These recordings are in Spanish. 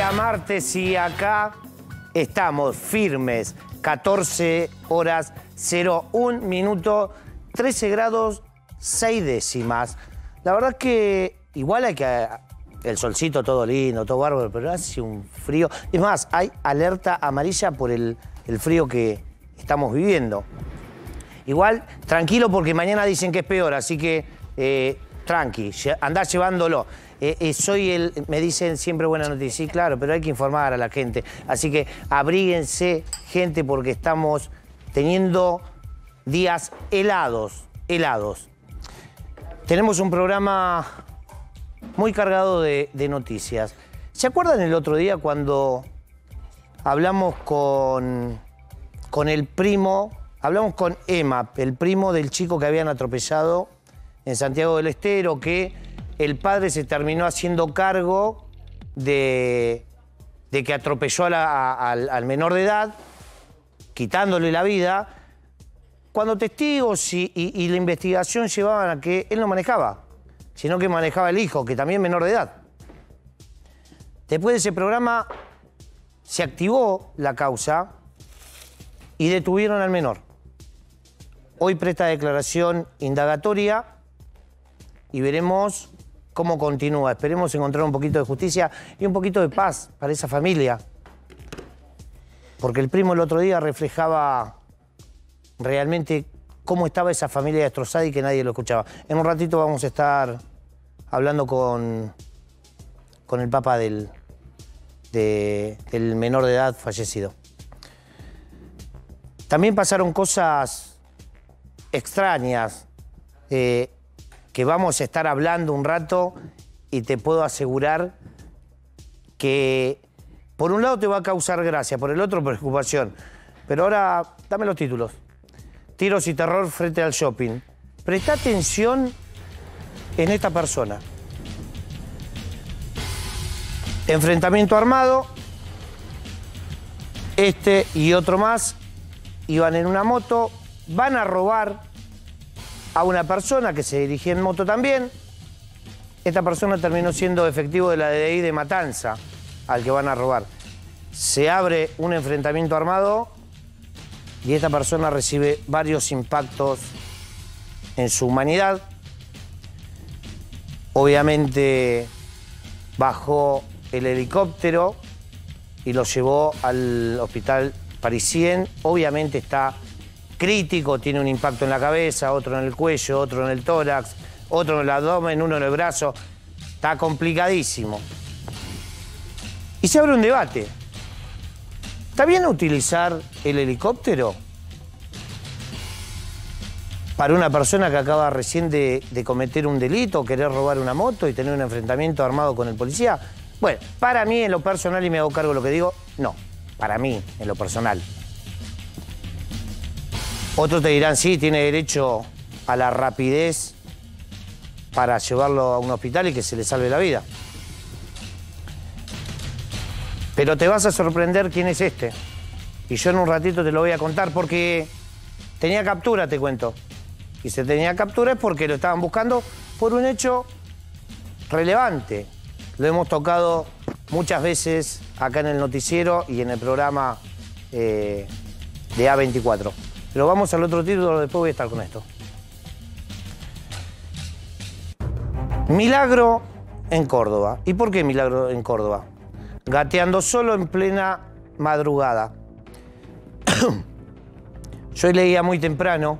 día martes y acá estamos firmes. 14 horas 01 minuto, 13 grados 6 décimas. La verdad que igual hay que... El solcito todo lindo, todo bárbaro, pero hace un frío. Es más, hay alerta amarilla por el frío que estamos viviendo. Igual, tranquilo porque mañana dicen que es peor, así que tranqui, andá llevándolo. Me dicen siempre buena noticia, sí, claro, pero hay que informar a la gente. Así que abríguense, gente, porque estamos teniendo días helados. Tenemos un programa muy cargado de noticias. ¿Se acuerdan el otro día cuando hablamos con el primo, hablamos con Emma, el primo del chico que habían atropellado en Santiago del Estero, que el padre se terminó haciendo cargo de que atropelló al menor de edad, quitándole la vida, cuando testigos y la investigación llevaban a que él no manejaba, sino que manejaba el hijo, que también menor de edad. Después de ese programa se activó la causa y detuvieron al menor. Hoy presta declaración indagatoria y veremos cómo continúa. Esperemos encontrar un poquito de justicia y un poquito de paz para esa familia. Porque el primo el otro día reflejaba realmente cómo estaba esa familia destrozada y que nadie lo escuchaba. En un ratito vamos a estar hablando con el papá del menor de edad fallecido. También pasaron cosas extrañas que vamos a estar hablando un rato y te puedo asegurar que por un lado te va a causar gracia, por el otro preocupación. Pero ahora dame los títulos. Tiros y terror frente al shopping. Presta atención en esta persona. Enfrentamiento armado. Este y otro más iban en una moto, van a robar a una persona que se dirigía en moto también. Esta persona terminó siendo efectivo de la DDI de Matanza, al que van a robar. Se abre un enfrentamiento armado y esta persona recibe varios impactos en su humanidad. Obviamente bajó el helicóptero y lo llevó al hospital Parisien. Obviamente está crítico, tiene un impacto en la cabeza, otro en el cuello, otro en el tórax, otro en el abdomen, uno en el brazo. Está complicadísimo. Y se abre un debate. ¿Está bien utilizar el helicóptero para una persona que acaba recién de cometer un delito, querer robar una moto y tener un enfrentamiento armado con el policía? Bueno, para mí, en lo personal, y me hago cargo de lo que digo, no. Para mí, en lo personal. Otros te dirán, sí, tiene derecho a la rapidez para llevarlo a un hospital y que se le salve la vida. Pero te vas a sorprender quién es este. Y yo en un ratito te lo voy a contar porque tenía captura, te cuento. Y si tenía captura es porque lo estaban buscando por un hecho relevante. Lo hemos tocado muchas veces acá en el noticiero y en el programa de A24. Pero vamos al otro título, después voy a estar con esto. Milagro en Córdoba. ¿Y por qué milagro en Córdoba? Gateando solo en plena madrugada. Yo leía muy temprano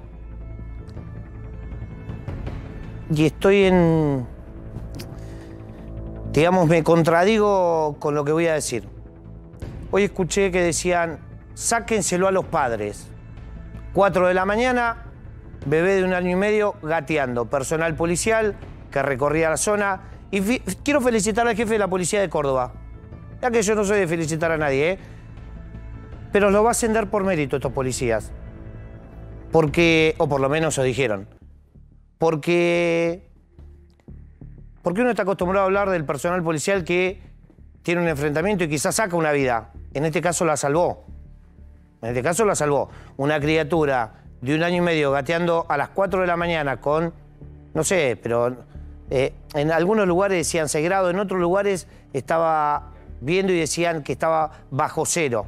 y estoy en... Digamos, me contradigo con lo que voy a decir. Hoy escuché que decían, sáquenselo a los padres. 4 de la mañana, bebé de 1 año y medio gateando. Personal policial que recorría la zona. Y quiero felicitar al jefe de la policía de Córdoba. Ya que yo no soy de felicitar a nadie, pero lo va a ascender por mérito estos policías. Porque, o por lo menos eso dijeron. Porque uno está acostumbrado a hablar del personal policial que tiene un enfrentamiento y quizás saca una vida. En este caso la salvó. En este caso la salvó. Una criatura de 1 año y medio gateando a las 4 de la mañana con, no sé, pero en algunos lugares decían 6 grados, en otros lugares estaba viendo y decían que estaba bajo cero.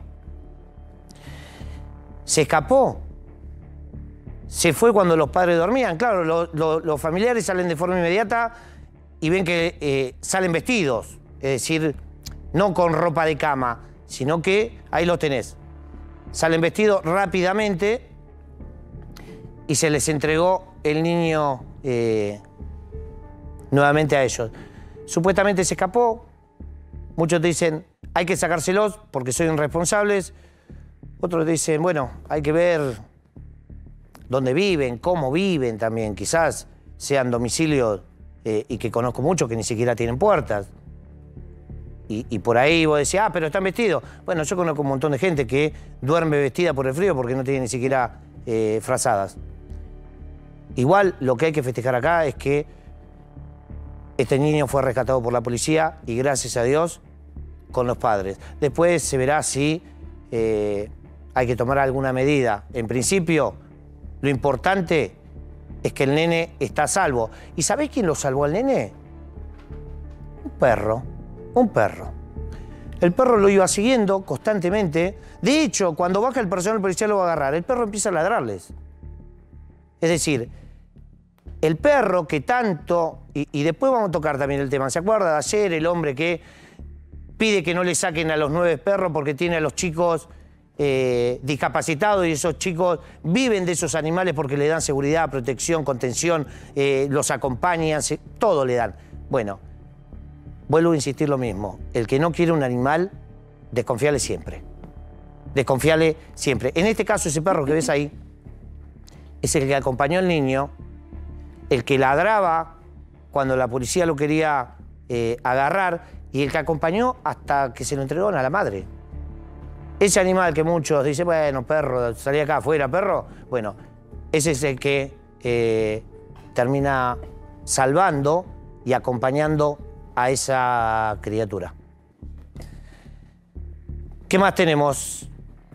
Se escapó. Se fue cuando los padres dormían. Claro, los familiares salen de forma inmediata y ven que salen vestidos. Es decir, no con ropa de cama, sino que ahí los tenés. Salen vestidos rápidamente y se les entregó el niño nuevamente a ellos. Supuestamente se escapó. Muchos te dicen, hay que sacárselos porque son irresponsables. Otros te dicen, bueno, hay que ver dónde viven, cómo viven también. Quizás sean domicilios y que conozco muchos que ni siquiera tienen puertas. Y por ahí vos decís, ah, pero están vestidos. Bueno, yo conozco un montón de gente que duerme vestida por el frío porque no tiene ni siquiera frazadas. Igual lo que hay que festejar acá es que este niño fue rescatado por la policía y gracias a Dios con los padres. Después se verá si hay que tomar alguna medida. En principio, lo importante es que el nene está a salvo. ¿Y sabés quién lo salvó al nene? Un perro. Un perro. El perro lo iba siguiendo constantemente. De hecho, cuando baja el personal policial lo va a agarrar, el perro empieza a ladrarles. Es decir, el perro que tanto... Y después vamos a tocar también el tema. ¿Se acuerda de ayer el hombre que pide que no le saquen a los 9 perros porque tiene a los chicos discapacitados y esos chicos viven de esos animales porque le dan seguridad, protección, contención, los acompañan, todo le dan? Bueno, vuelvo a insistir lo mismo. El que no quiere un animal, desconfíale siempre. Desconfíale siempre. En este caso, ese perro que ves ahí es el que acompañó al niño, el que ladraba cuando la policía lo quería agarrar y el que acompañó hasta que se lo entregaron a la madre. Ese animal que muchos dicen, bueno, perro, salí acá afuera, perro. Bueno, ese es el que termina salvando y acompañando a esa criatura. ¿Qué más tenemos?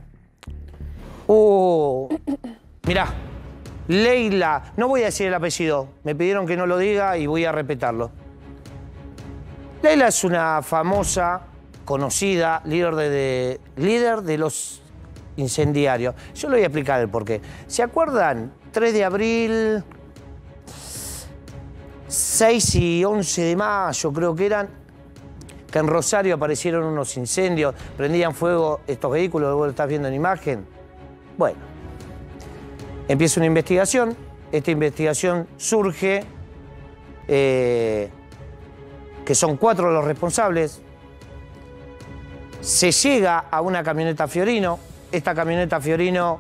Mirá, Leila, no voy a decir el apellido, me pidieron que no lo diga y voy a respetarlo. Leila es una famosa, conocida, líder de los incendiarios. Yo le voy a explicar el porqué. ¿Se acuerdan? 3 de abril, 6 y 11 de mayo creo que eran, que en Rosario aparecieron unos incendios, prendían fuego estos vehículos, vos lo estás viendo en imagen. Bueno, empieza una investigación, esta investigación surge, que son 4 los responsables, se llega a una camioneta Fiorino, esta camioneta Fiorino,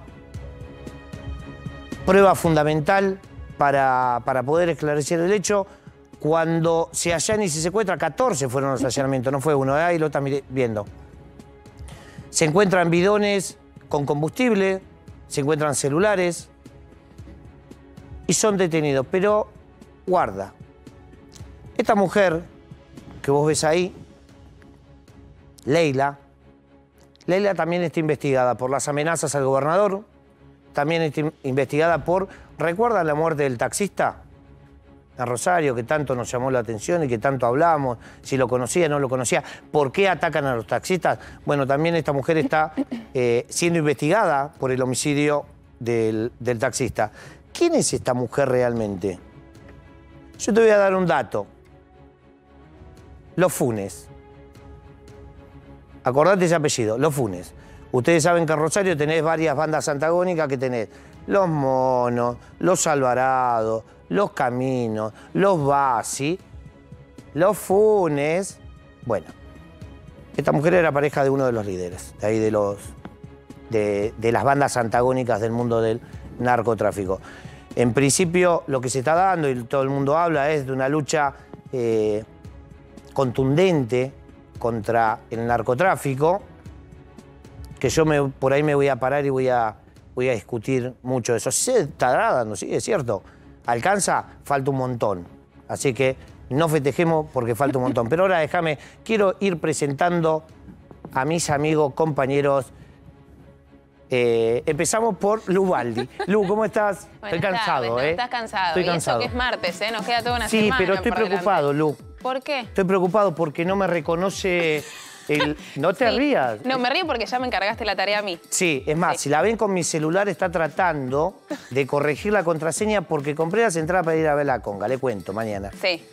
prueba fundamental para poder esclarecer el hecho, cuando se hallan y se secuestra, 14 fueron los allanamientos, no fue uno, ahí lo están viendo. Se encuentran bidones con combustible, se encuentran celulares y son detenidos. Pero guarda, esta mujer que vos ves ahí, Leila también está investigada por las amenazas al gobernador, también está investigada por, ¿recuerdan la muerte del taxista a Rosario, que tanto nos llamó la atención y que tanto hablamos, si lo conocía, no lo conocía? ¿Por qué atacan a los taxistas? Bueno, también esta mujer está siendo investigada por el homicidio del taxista. ¿Quién es esta mujer realmente? Yo te voy a dar un dato. Los Funes. Acordate ese apellido, Los Funes. Ustedes saben que en Rosario tenés varias bandas antagónicas que tenés Los Monos, Los Alvarados, Los Caminos, Los Basi, Los Funes. Bueno, esta mujer era pareja de uno de los líderes, de ahí de las bandas antagónicas del mundo del narcotráfico. En principio, lo que se está dando, y todo el mundo habla, es de una lucha contundente contra el narcotráfico, que yo por ahí me voy a parar y voy a discutir mucho de eso. Sí se está dando, sí, es cierto. ¿Alcanza? Falta un montón. Así que no festejemos porque falta un montón. Pero ahora quiero ir presentando a mis amigos, compañeros. Empezamos por Lu Baldi. Lu, ¿cómo estás? Buenas Estoy cansado, tardes, ¿no? Estás cansado. Estoy cansado. Y eso que es martes, Nos queda toda una sí, semana. pero estoy preocupado, Lu. ¿Por qué? Estoy preocupado porque no me reconoce No te rías. No, me río porque ya me encargaste la tarea a mí. Sí, es más, si la ven con mi celular, está tratando de corregir la contraseña porque compré las entradas para ir a ver la conga, le cuento mañana. Sí.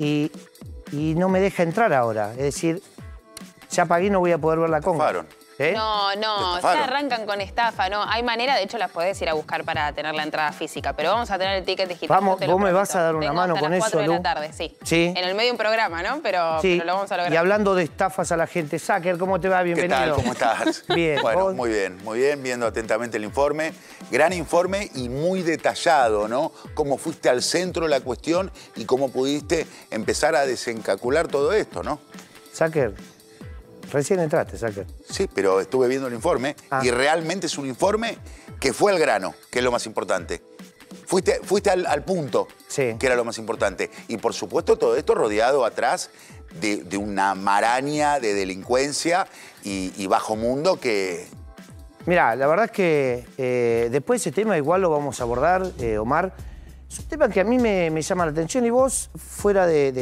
Y no me deja entrar ahora. Es decir, ya pagué y no voy a poder ver la conga. Estafaron. ¿Eh? No, ya arrancan con estafa, no. Hay manera, de hecho las podés ir a buscar para tener la entrada física, pero vamos a tener el ticket digital. Vamos, vos me vas a dar una mano con eso, hasta las 4 de Lu. la tarde, sí. Sí. En el medio de un programa, ¿no? Pero lo vamos a lograr. Y hablando de estafas a la gente, Saker, ¿cómo te va? Bienvenido. ¿Qué tal? ¿Cómo estás? Bien. Bueno, ¿vos? muy bien, viendo atentamente el informe. Gran informe y muy detallado, ¿no? Cómo fuiste al centro de la cuestión y cómo pudiste empezar a desencacular todo esto, ¿no? Saker, recién entraste, Saker. Sí, pero estuve viendo el informe y realmente es un informe que fue al grano, que es lo más importante. Fuiste al punto, Sí. que era lo más importante. Y por supuesto todo esto rodeado atrás de una maraña de delincuencia y bajo mundo que... Mirá, la verdad es que después ese tema igual lo vamos a abordar, Omar. Es un tema que a mí me llama la atención y vos, fuera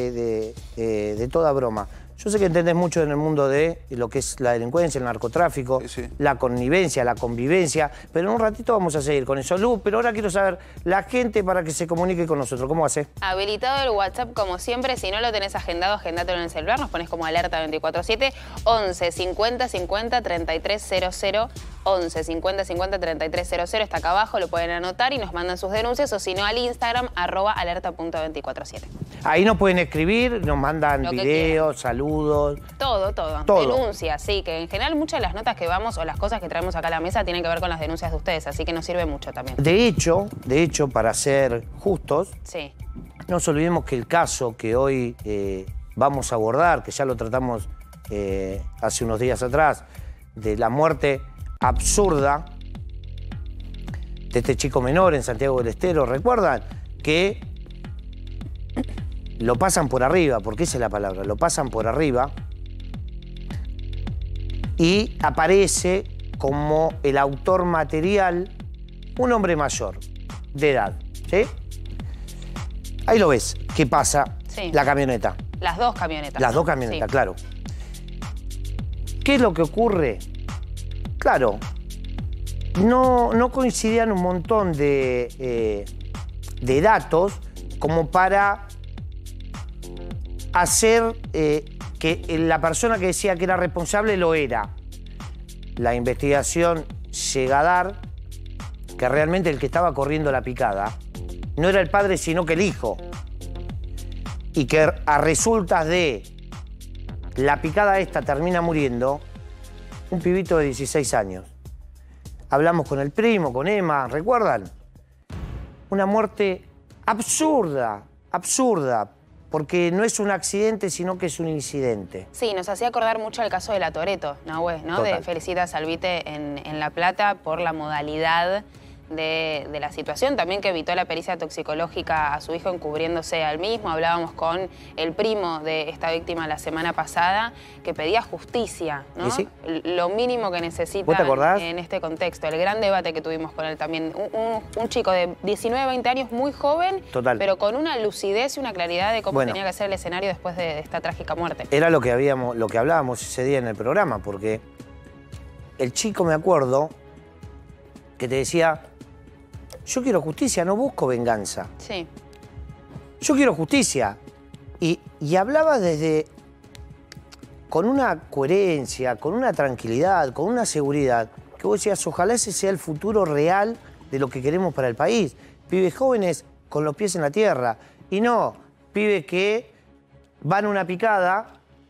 de toda broma. Yo sé que entendés mucho en el mundo de lo que es la delincuencia, el narcotráfico, la connivencia, la convivencia, pero en un ratito vamos a seguir con eso. Lu, pero ahora quiero saber la gente para que se comunique con nosotros. ¿Cómo hace? Habilitado el WhatsApp como siempre. Si no lo tenés agendado, agendátelo en el celular. Nos pones como alerta 24/7. 11 50 50 3300. 11 50 50 3300. Está acá abajo, lo pueden anotar y nos mandan sus denuncias. O si no, al Instagram, @alerta.247. Ahí nos pueden escribir, nos mandan Lo que videos, saludos. Todo. Todo. Denuncias, sí, que en general muchas de las notas que vamos o las cosas que traemos acá a la mesa tienen que ver con las denuncias de ustedes, así que nos sirve mucho también. De hecho, para ser justos, Sí. no nos olvidemos que el caso que hoy vamos a abordar, que ya lo tratamos hace unos días atrás, de la muerte absurda de este chico menor en Santiago del Estero, ¿recuerdan? Que lo pasan por arriba, porque esa es la palabra, lo pasan por arriba y aparece como el autor material un hombre mayor, de edad, ¿sí? Ahí lo ves, ¿qué pasa? Sí. La camioneta. Las dos camionetas. Las ¿no? dos camionetas, Sí. claro. ¿Qué es lo que ocurre? Claro, no coincidían un montón de datos como para hacer que la persona que decía que era responsable lo era. La investigación llega a dar que realmente el que estaba corriendo la picada no era el padre, sino que el hijo. Y que a resultas de la picada esta termina muriendo un pibito de 16 años. Hablamos con el primo, con Emma, ¿recuerdan? Una muerte absurda, porque no es un accidente, sino que es un incidente. Sí, nos hacía acordar mucho el caso de la Toretto, ¿no? De Felicita Salvite en La Plata por la modalidad de la situación, también que evitó la pericia toxicológica a su hijo encubriéndose al mismo. Hablábamos con el primo de esta víctima la semana pasada que pedía justicia, ¿no? ¿Sí? Lo mínimo que necesita ¿Vos te acordás? en este contexto. El gran debate que tuvimos con él también. Un chico de 19, 20 años, muy joven, pero con una lucidez y una claridad de cómo tenía que ser el escenario después de esta trágica muerte. Era lo que hablábamos ese día en el programa, porque el chico, me acuerdo, que te decía: yo quiero justicia, no busco venganza. Sí. Yo quiero justicia. Y hablaba con una coherencia, con una tranquilidad, con una seguridad, que vos decías, ojalá ese sea el futuro real de lo que queremos para el país. Pibes jóvenes con los pies en la tierra. Y no, pibes que van a una picada,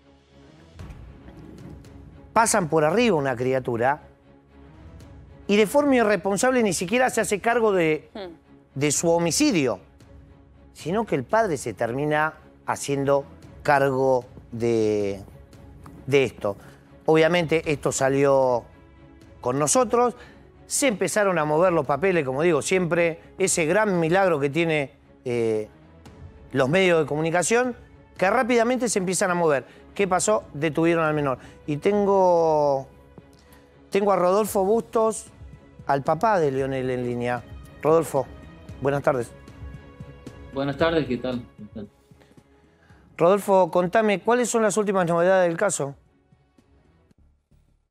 pasan por arriba una criatura y de forma irresponsable ni siquiera se hace cargo de su homicidio, sino que el padre se termina haciendo cargo de esto. Obviamente esto salió con nosotros, se empezaron a mover los papeles, como digo, siempre ese gran milagro que tiene los medios de comunicación, que rápidamente se empiezan a mover. ¿Qué pasó? Detuvieron al menor. Y tengo a Rodolfo Bustos, al papá de Leonel, en línea. Rodolfo, buenas tardes. Buenas tardes, ¿qué tal? Rodolfo, contame, ¿cuáles son las últimas novedades del caso?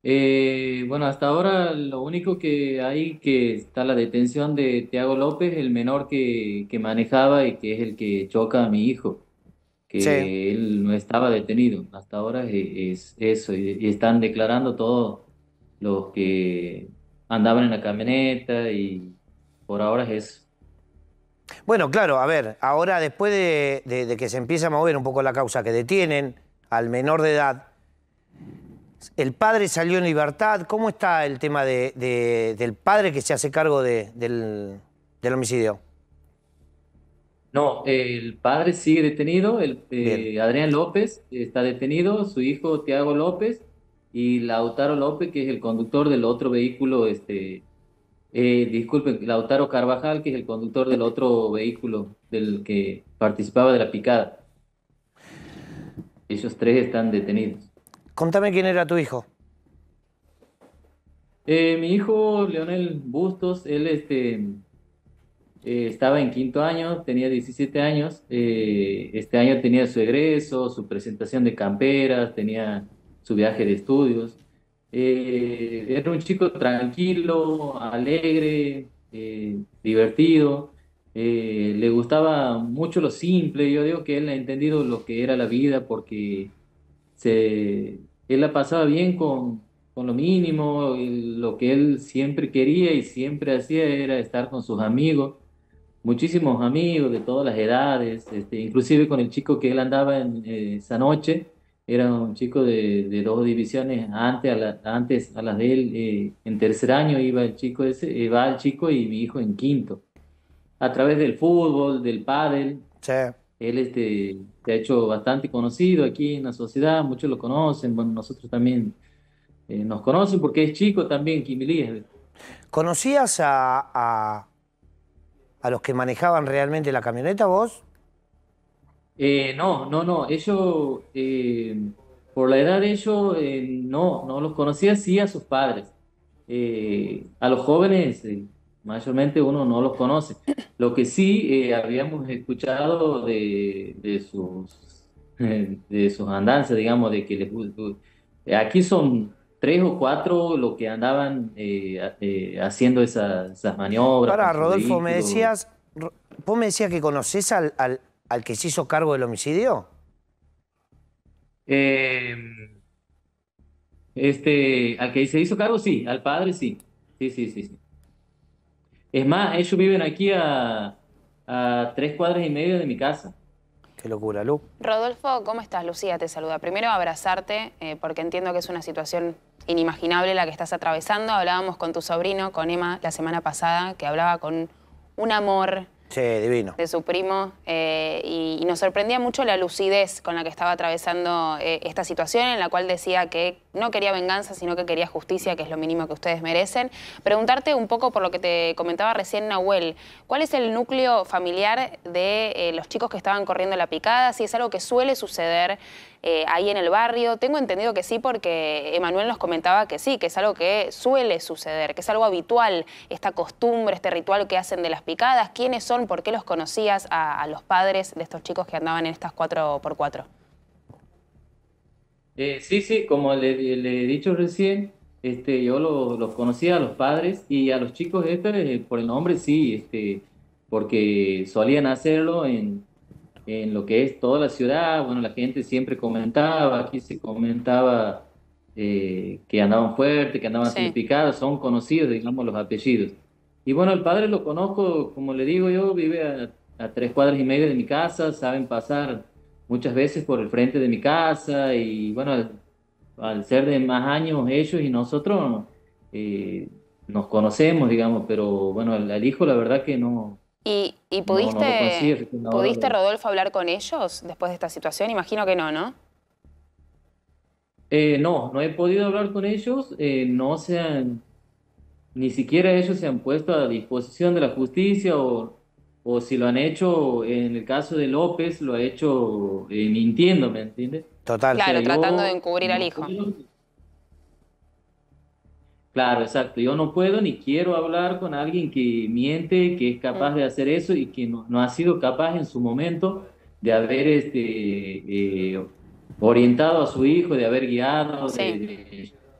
Bueno, hasta ahora lo único que hay que está la detención de Tiago López, el menor que manejaba y que es el que choca a mi hijo, Sí. que él no estaba detenido. Hasta ahora es eso y están declarando todos los que andaban en la camioneta y por ahora es eso. Bueno, claro, a ver, ahora después de que se empieza a mover un poco la causa, que detienen al menor de edad, el padre salió en libertad. ¿Cómo está el tema del padre que se hace cargo del homicidio? No, el padre sigue detenido, Bien. Adrián López está detenido, su hijo Tiago López y Lautaro López, que es el conductor del otro vehículo, disculpen, Lautaro Carvajal, que es el conductor del otro vehículo del que participaba de la picada. Ellos tres están detenidos. Contame quién era tu hijo. Mi hijo, Leonel Bustos, él estaba en quinto año, tenía 17 años. Este año tenía su egreso, su presentación de camperas, tenía su viaje de estudios. Era un chico tranquilo, alegre, divertido. Le gustaba mucho lo simple. Yo digo que él ha entendido lo que era la vida porque él la pasaba bien con lo mínimo. Y lo que él siempre quería y siempre hacía era estar con sus amigos, muchísimos amigos de todas las edades, inclusive con el chico que él andaba esa noche, era un chico de dos divisiones antes a las de él, en tercer año iba el chico ese, va el chico y mi hijo en quinto. A través del fútbol, del pádel, Sí. él se ha hecho bastante conocido aquí en la sociedad, muchos lo conocen, bueno, nosotros también nos conocen porque es chico también, Kimilíes. ¿Conocías a los que manejaban realmente la camioneta vos? No, no, no, ellos, por la edad de ellos, no los conocía, sí a sus padres. A los jóvenes, mayormente uno no los conoce. Lo que sí habíamos escuchado de sus andanzas, digamos, de que aquí son tres o cuatro los que andaban haciendo esas maniobras con Ahora, sus Rodolfo, vehículos. vos me decías que conocés al que se hizo cargo del homicidio. Eh, al que se hizo cargo, sí, al padre, sí. Sí, sí, sí, sí. Es más, ellos viven aquí a 3 cuadras y media de mi casa. Qué locura, Lu. Rodolfo, ¿cómo estás? Lucía te saluda. Primero abrazarte, porque entiendo que es una situación inimaginable la que estás atravesando. Hablábamos con tu sobrino, con Emma, la semana pasada, que hablaba con un amor Sí, divino. de su primo, y nos sorprendía mucho la lucidez con la que estaba atravesando esta situación, en la cual decía que no quería venganza, sino que quería justicia, que es lo mínimo que ustedes merecen. Preguntarte un poco por lo que te comentaba recién Nahuel, ¿cuál es el núcleo familiar de los chicos que estaban corriendo la picada? Si es algo que suele suceder ahí en el barrio. Tengo entendido que sí, porque Emanuel nos comentaba que sí, que es algo que suele suceder, que es algo habitual, esta costumbre, este ritual que hacen de las picadas. ¿Quiénes son? ¿Por qué los conocías a los padres de estos chicos que andaban en estas 4x4? Sí, sí, como le he dicho recién, yo los conocía a los padres y a los chicos estos por el nombre sí, porque solían hacerlo en lo que es toda la ciudad. Bueno, la gente siempre comentaba, aquí se comentaba que andaban fuertes, que andaban haciendo Sí. picadas, son conocidos, digamos, los apellidos. Y bueno, el padre lo conozco, como le digo yo, vive a 3 cuadras y media de mi casa, saben pasar muchas veces por el frente de mi casa y bueno, al ser de más años ellos y nosotros nos conocemos, digamos, pero bueno, al hijo la verdad que ¿Y no lo conocía. Recién ahora pudiste, Rodolfo, hablar con ellos después de esta situación? Imagino que no, ¿no? no he podido hablar con ellos, ni siquiera ellos se han puesto a disposición de la justicia o si lo han hecho, en el caso de López, lo ha hecho mintiendo, ¿me entiendes? O Total. sea, Claro, tratando de yo encubrir al no hijo. puedo, claro, exacto, yo no puedo ni quiero hablar con alguien que miente, que es capaz Mm. de hacer eso y que no ha sido capaz en su momento de haber orientado a su hijo, de haber guiado, Sí. de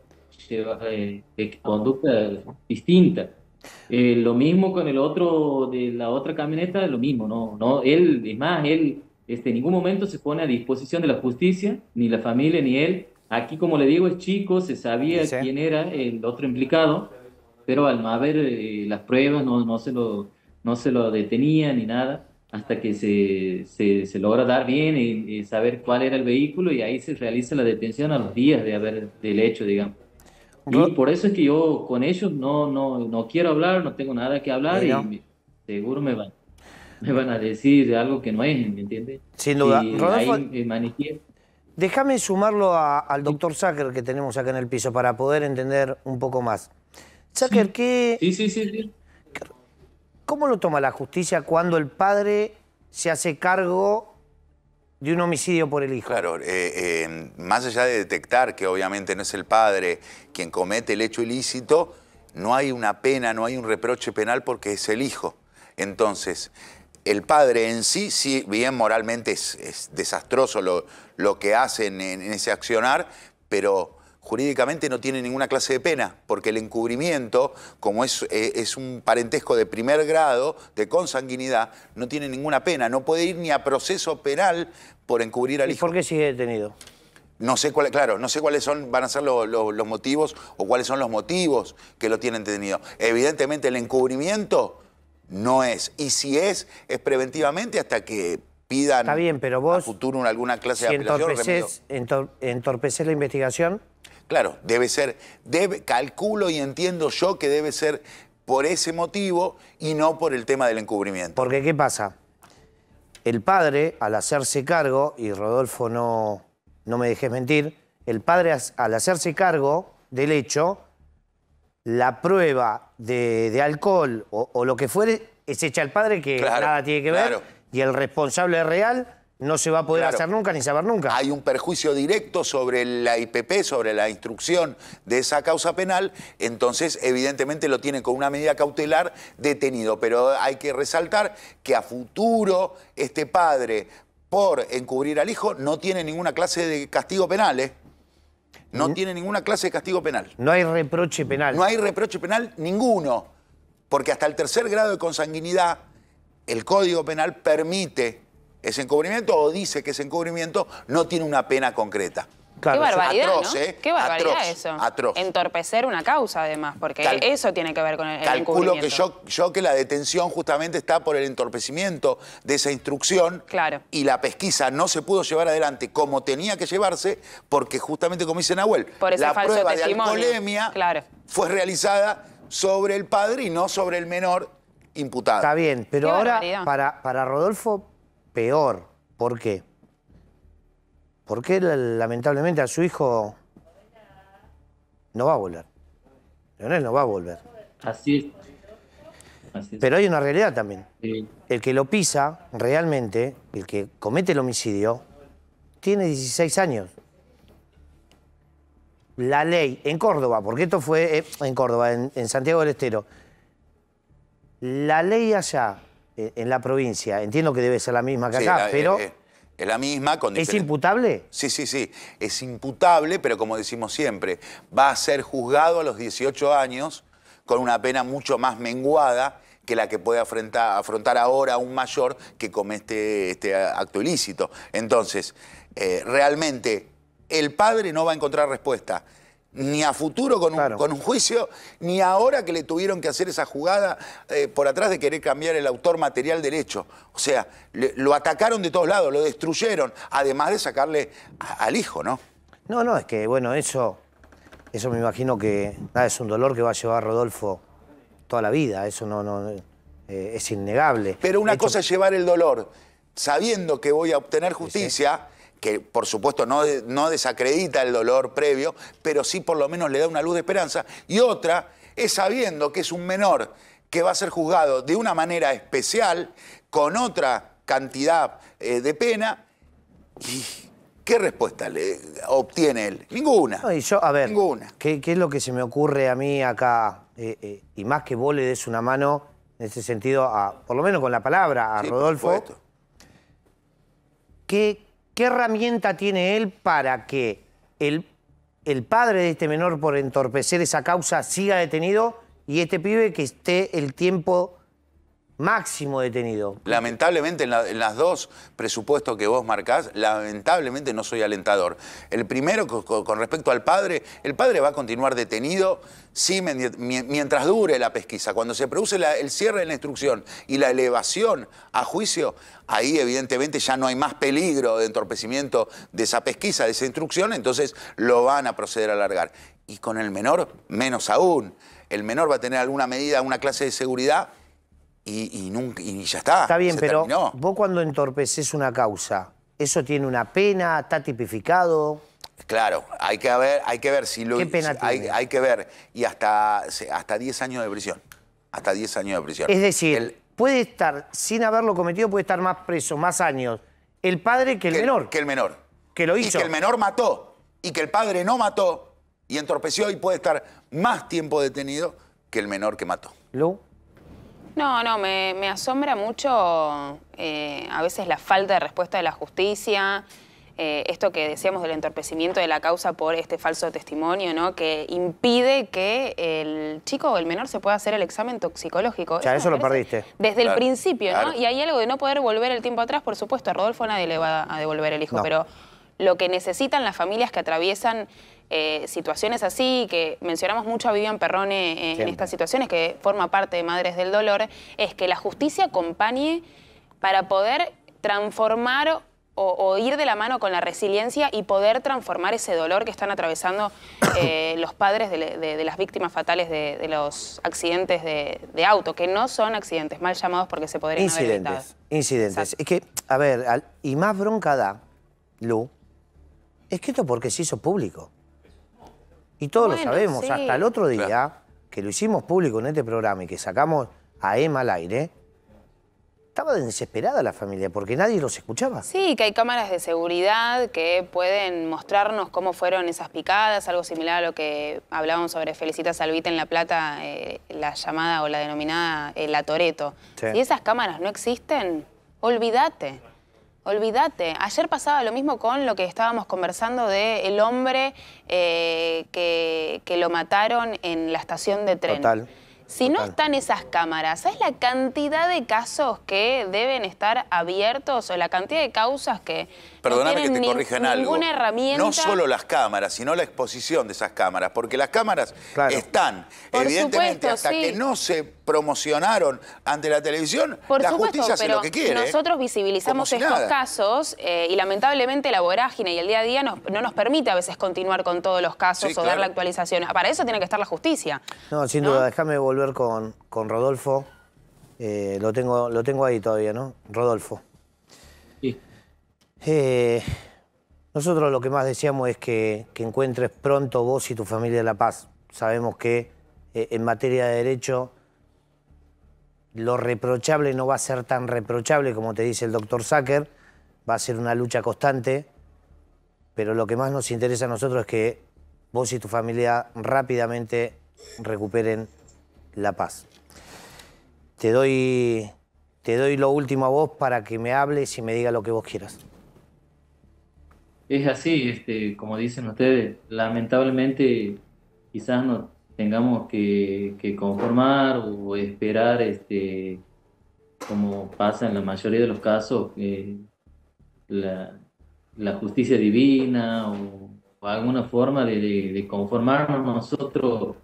de conducta distinta. Lo mismo con el otro de la otra camioneta, lo mismo, no, él, es más, él en ningún momento se pone a disposición de la justicia, ni la familia, ni él. Aquí, como le digo, es chico, se sabía Dice. quién era el otro implicado, pero al no haber las pruebas, no se lo detenía ni nada, hasta que se logra dar bien y saber cuál era el vehículo, y ahí se realiza la detención a los días del hecho, digamos. Y por eso es que yo con ellos no quiero hablar, no tengo nada que hablar, Bueno. seguro me van a decir algo que no es, ¿me entiendes? Sin duda. Y Rodolfo, ahí manifiesto. déjame sumarlo al doctor Sacker que tenemos acá en el piso para poder entender un poco más. Sacker, Sí. ¿cómo lo toma la justicia cuando el padre se hace cargo de un homicidio por el hijo? Claro, más allá de detectar que obviamente no es el padre quien comete el hecho ilícito, no hay una pena, no hay un reproche penal porque es el hijo. Entonces, el padre en sí, bien moralmente es desastroso lo que hacen en ese accionar, pero jurídicamente no tiene ninguna clase de pena, porque el encubrimiento, como es un parentesco de primer grado, de consanguinidad, no tiene ninguna pena, no puede ir ni a proceso penal por encubrir al ¿Y hijo. por qué sigue detenido? No sé no sé cuáles van a ser los motivos o cuáles son los motivos que lo tienen detenido. Evidentemente el encubrimiento no es, y si es preventivamente hasta que pidan Está bien, pero vos, a futuro alguna clase si de apelación o remedio. entorpeces la investigación, Claro, calculo y entiendo yo que debe ser por ese motivo y no por el tema del encubrimiento. porque ¿qué pasa? El padre, al hacerse cargo, y Rodolfo no me dejes mentir, el padre al hacerse cargo del hecho, la prueba de alcohol o lo que fuere es hecha al padre, que Claro, nada tiene que ver, claro. y el responsable real no se va a poder Claro. hacer nunca ni saber nunca. Hay un perjuicio directo sobre la IPP, sobre la instrucción de esa causa penal, entonces evidentemente lo tienen con una medida cautelar detenido. Pero hay que resaltar que a futuro este padre, por encubrir al hijo, no tiene ninguna clase de castigo penal, ¿eh? No tiene ninguna clase de castigo penal. No hay reproche penal. No hay reproche penal ninguno, porque hasta el tercer grado de consanguinidad el Código Penal permite ese encubrimiento o dice que ese encubrimiento no tiene una pena concreta. Claro, Qué barbaridad, atroz, ¿no? ¿eh? Qué barbaridad Atroz, eso. atroz. Entorpecer una causa, además, porque eso tiene que ver con el Calculo que encubrimiento. yo que la detención justamente está por el entorpecimiento de esa instrucción. Claro. Y la pesquisa no se pudo llevar adelante como tenía que llevarse porque justamente, como dice Nahuel, Por ese la falso prueba testimonio. de alcoholemia Claro. fue realizada sobre el padre y no sobre el menor imputado. Está bien, pero Qué ahora barbaridad. para Rodolfo, peor. ¿Por qué? Porque él, lamentablemente a su hijo no va a volver. Leonel no va a volver. Así es. Pero hay una realidad también. Sí. El que lo pisa realmente, el que comete el homicidio, tiene 16 años. La ley en Córdoba, porque esto fue en Córdoba, en Santiago del Estero, la ley allá, en la provincia, entiendo que debe ser la misma que Sí, acá, pero es la misma. Con ¿es diferente- imputable? Sí, es imputable, pero como decimos siempre, va a ser juzgado a los 18 años con una pena mucho más menguada que la que puede afrontar ahora un mayor que comete este acto ilícito. Entonces, realmente, el padre no va a encontrar respuesta ni a futuro Claro. con un juicio, ni ahora que le tuvieron que hacer esa jugada por atrás de querer cambiar el autor material del hecho. O sea, lo atacaron de todos lados, lo destruyeron, además de sacarle al hijo, ¿no? No, es que, bueno, eso me imagino que es un dolor que va a llevar Rodolfo toda la vida, eso es innegable. Pero una De hecho, cosa es llevar el dolor sabiendo que voy a obtener justicia, que por supuesto no desacredita el dolor previo, pero sí por lo menos le da una luz de esperanza. Y otra es sabiendo que es un menor que va a ser juzgado de una manera especial, con otra cantidad de pena. ¿Y qué respuesta le obtiene él? Ninguna. No, y yo, a ver, Ninguna. ¿qué es lo que se me ocurre a mí acá? Y más que vos le des una mano, en ese sentido, por lo menos con la palabra, a Sí, por Rodolfo, supuesto. ¿qué herramienta tiene él para que el el padre de este menor por entorpecer esa causa siga detenido y este pibe que esté el tiempo máximo detenido. Lamentablemente en las dos presupuestos que vos marcás, lamentablemente no soy alentador. El primero, con respecto al padre, el padre va a continuar detenido sí, mientras dure la pesquisa. Cuando se produce el cierre de la instrucción y la elevación a juicio, ahí evidentemente ya no hay más peligro de entorpecimiento de esa pesquisa, de esa instrucción, entonces lo van a proceder a alargar. Y con el menor, menos aún. El menor va a tener alguna medida, una clase de seguridad y ya está. Está bien, pero terminó. vos cuando entorpeces una causa, ¿eso tiene una pena? ¿Está tipificado? Claro, hay que ver si lo... ¿Qué pena tiene? Hay que ver, y hasta 10 años de prisión. Hasta 10 años de prisión. Es decir, puede estar, sin haberlo cometido, puede estar más preso, más años, el padre que el menor. Que el menor. Que lo hizo. Y que el menor mató, y que el padre no mató, y entorpeció, y puede estar más tiempo detenido que el menor que mató. ¿Lu? No, me asombra mucho a veces la falta de respuesta de la justicia, esto que decíamos del entorpecimiento de la causa por este falso testimonio, ¿no? Que impide que el chico o el menor se pueda hacer el examen toxicológico. Ya, eso lo perdiste. Desde el principio, ¿no? Claro. Y hay algo de no poder volver el tiempo atrás, por supuesto, a Rodolfo nadie le va a devolver el hijo, No. pero lo que necesitan las familias que atraviesan situaciones así, que mencionamos mucho a Vivian Perrone en estas situaciones, que forma parte de Madres del Dolor, es que la justicia acompañe para poder transformar o ir de la mano con la resiliencia y poder transformar ese dolor que están atravesando los padres de las víctimas fatales de los accidentes de auto, que no son accidentes, mal llamados porque se podrían haber evitado. Incidentes. Exacto. Es que, a ver, y más bronca da, Lu, es que esto porque se hizo público. Y todos lo sabemos, sí. hasta el otro día, que lo hicimos público en este programa y que sacamos a Emma al aire, estaba desesperada la familia porque nadie los escuchaba. Sí, que hay cámaras de seguridad que pueden mostrarnos cómo fueron esas picadas, algo similar a lo que hablábamos sobre Felicita Salvite en La Plata, la llamada o la denominada La Toretto. Sí. Si esas cámaras no existen, olvídate. Olvídate. Ayer pasaba lo mismo con lo que estábamos conversando de el hombre que lo mataron en la estación de tren. Total. Si no están esas cámaras, ¿sabes la cantidad de casos que deben estar abiertos o la cantidad de causas que Perdóname no que tienen te corrija en algo. ninguna herramienta? No solo las cámaras, sino la exposición de esas cámaras, porque las cámaras Claro. están, Por evidentemente, supuesto, hasta sí. que no se promocionaron ante la televisión, Por la supuesto, justicia hace pero lo que quiere. nosotros visibilizamos Como si estos nada. casos y lamentablemente la vorágine y el día a día no nos permite a veces continuar con todos los casos Sí, o dar claro. la actualización. Para eso tiene que estar la justicia. No, sin duda, déjame volver con Rodolfo. Lo tengo ahí todavía, ¿no? Rodolfo. Sí. Nosotros lo que más deseamos es que encuentres pronto vos y tu familia la paz. Sabemos que en materia de derecho lo reprochable no va a ser tan reprochable como te dice el doctor Zucker, va a ser una lucha constante, pero lo que más nos interesa a nosotros es que vos y tu familia rápidamente recuperen la paz. Te doy lo último a vos para que me hables y me digas lo que vos quieras. Es así, como dicen ustedes, lamentablemente quizás nos tengamos que conformar o esperar, como pasa en la mayoría de los casos, la justicia divina o alguna forma de conformarnos nosotros,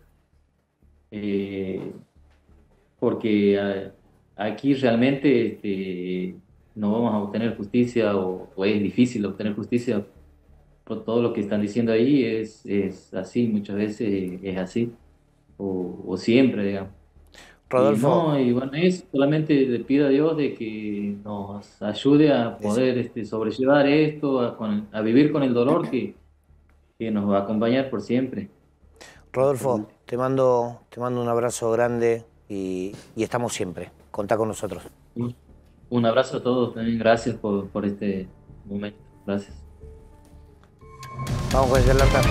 porque aquí realmente no vamos a obtener justicia o es difícil obtener justicia por todo lo que están diciendo ahí, es así, muchas veces es así, o siempre, digamos. Rodolfo. Y bueno, solamente le pido a Dios de que nos ayude a poder sobrellevar esto, a vivir con el dolor que nos va a acompañar por siempre. Rodolfo, te mando un abrazo grande y estamos siempre. Contá con nosotros. Un abrazo a todos también, gracias por este momento, gracias. Vamos con el alerta.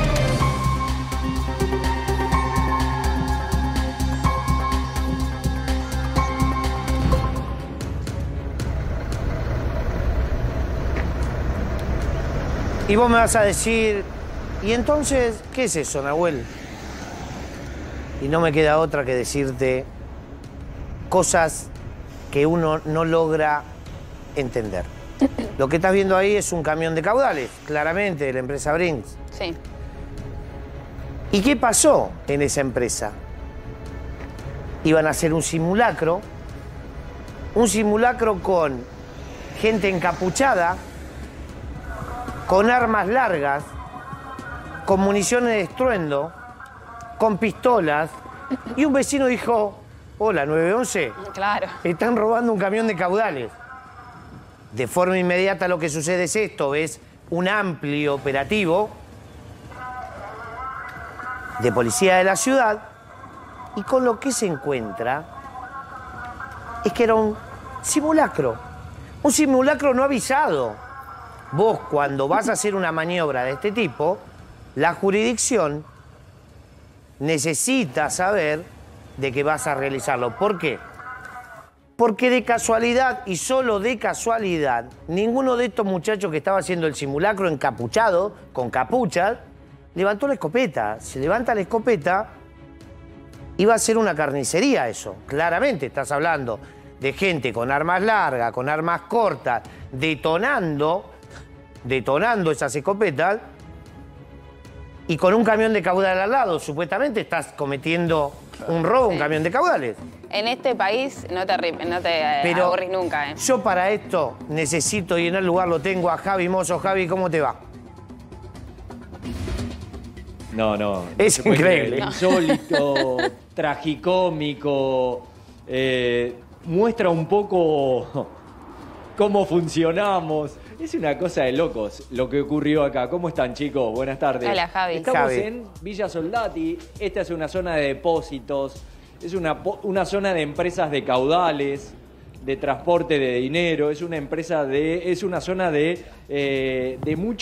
Y vos me vas a decir, Y entonces, ¿qué es eso, Nahuel? Y no me queda otra que decirte cosas que uno no logra entender. Lo que estás viendo ahí es un camión de caudales, claramente, de la empresa Brinks. Sí. ¿Y qué pasó en esa empresa? Iban a hacer un simulacro con gente encapuchada, con armas largas, con municiones de estruendo, con pistolas, y un vecino dijo, hola, 911, Claro. están robando un camión de caudales. De forma inmediata lo que sucede es esto, ves un amplio operativo de policía de la ciudad, y con lo que se encuentra es que era un simulacro no avisado. Vos, cuando vas a hacer una maniobra de este tipo, la jurisdicción necesita saber de que vas a realizarlo. ¿Por qué? Porque de casualidad, y solo de casualidad, ninguno de estos muchachos que estaba haciendo el simulacro encapuchado, con capuchas, levantó la escopeta. Se levanta la escopeta, iba a ser una carnicería eso. Claramente estás hablando de gente con armas largas, con armas cortas, detonando esas escopetas, y con un camión de caudal al lado. Supuestamente estás cometiendo un robo, un camión de caudales. En este país no te Pero aburrís nunca, ¿eh? Yo para esto necesito, y en el lugar lo tengo a Javi Mozo. Javi, ¿cómo te va? No. Es increíble. Insólito, tragicómico, muestra un poco cómo funcionamos. Es una cosa de locos lo que ocurrió acá. ¿Cómo están, chicos? Buenas tardes. Hola, Javi. Estamos Javi. en Villa Soldati. Esta es una zona de depósitos. Es una zona de empresas de caudales, de transporte de dinero. Es una zona de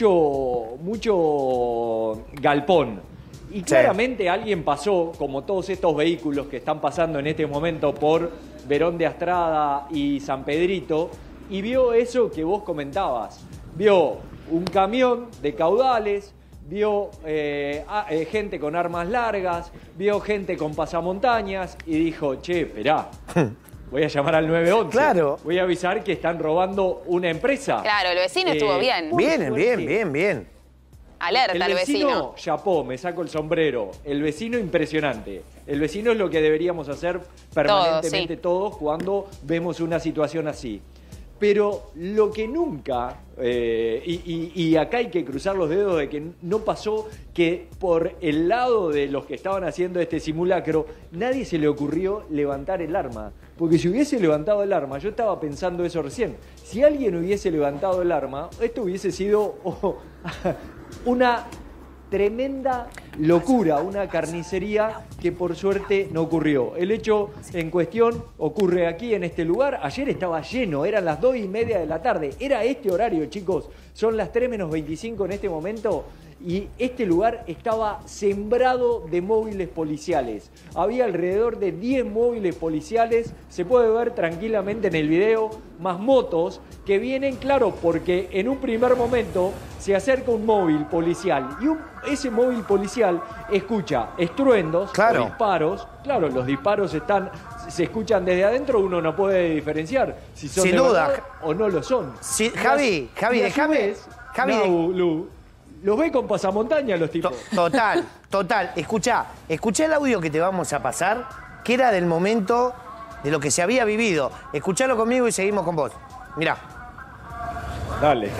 mucho galpón. Y claramente alguien pasó, como todos estos vehículos que están pasando en este momento por Verón de Astrada y San Pedrito, y vio eso que vos comentabas. Vio un camión de caudales, vio gente con armas largas, vio gente con pasamontañas y dijo, che, esperá, voy a llamar al 911. Claro. Voy a avisar que están robando una empresa. Claro, el vecino estuvo bien. Bien. Alerta El al vecino. chapó, me saco el sombrero. El vecino, impresionante. El vecino es lo que deberíamos hacer permanentemente todos cuando vemos una situación así. Pero lo que nunca, y acá hay que cruzar los dedos de que no pasó, que por el lado de los que estaban haciendo este simulacro, nadie se le ocurrió levantar el arma. Porque si hubiese levantado el arma, yo estaba pensando eso recién, si alguien hubiese levantado el arma, esto hubiese sido una tremenda locura, una carnicería que por suerte no ocurrió. El hecho en cuestión ocurre aquí en este lugar. Ayer estaba lleno, eran las 2:30 de la tarde. Era este horario, chicos. Son las 3:25 en este momento. Y este lugar estaba sembrado de móviles policiales. Había alrededor de 10 móviles policiales, se puede ver tranquilamente en el video, más motos que vienen, claro, porque en un primer momento se acerca un móvil policial y ese móvil policial escucha estruendos, Claro. o disparos. Claro, los disparos se escuchan desde adentro, uno no puede diferenciar si son Sin de duda. verdad o no lo son. Sí, Y Javi, y a su déjame. vez, Javi, Lu, los ve con pasamontaña los tipos. Total. Escuchá el audio que te vamos a pasar, que era del momento de lo que se había vivido. Escuchalo conmigo y seguimos con vos. Mirá. Dale.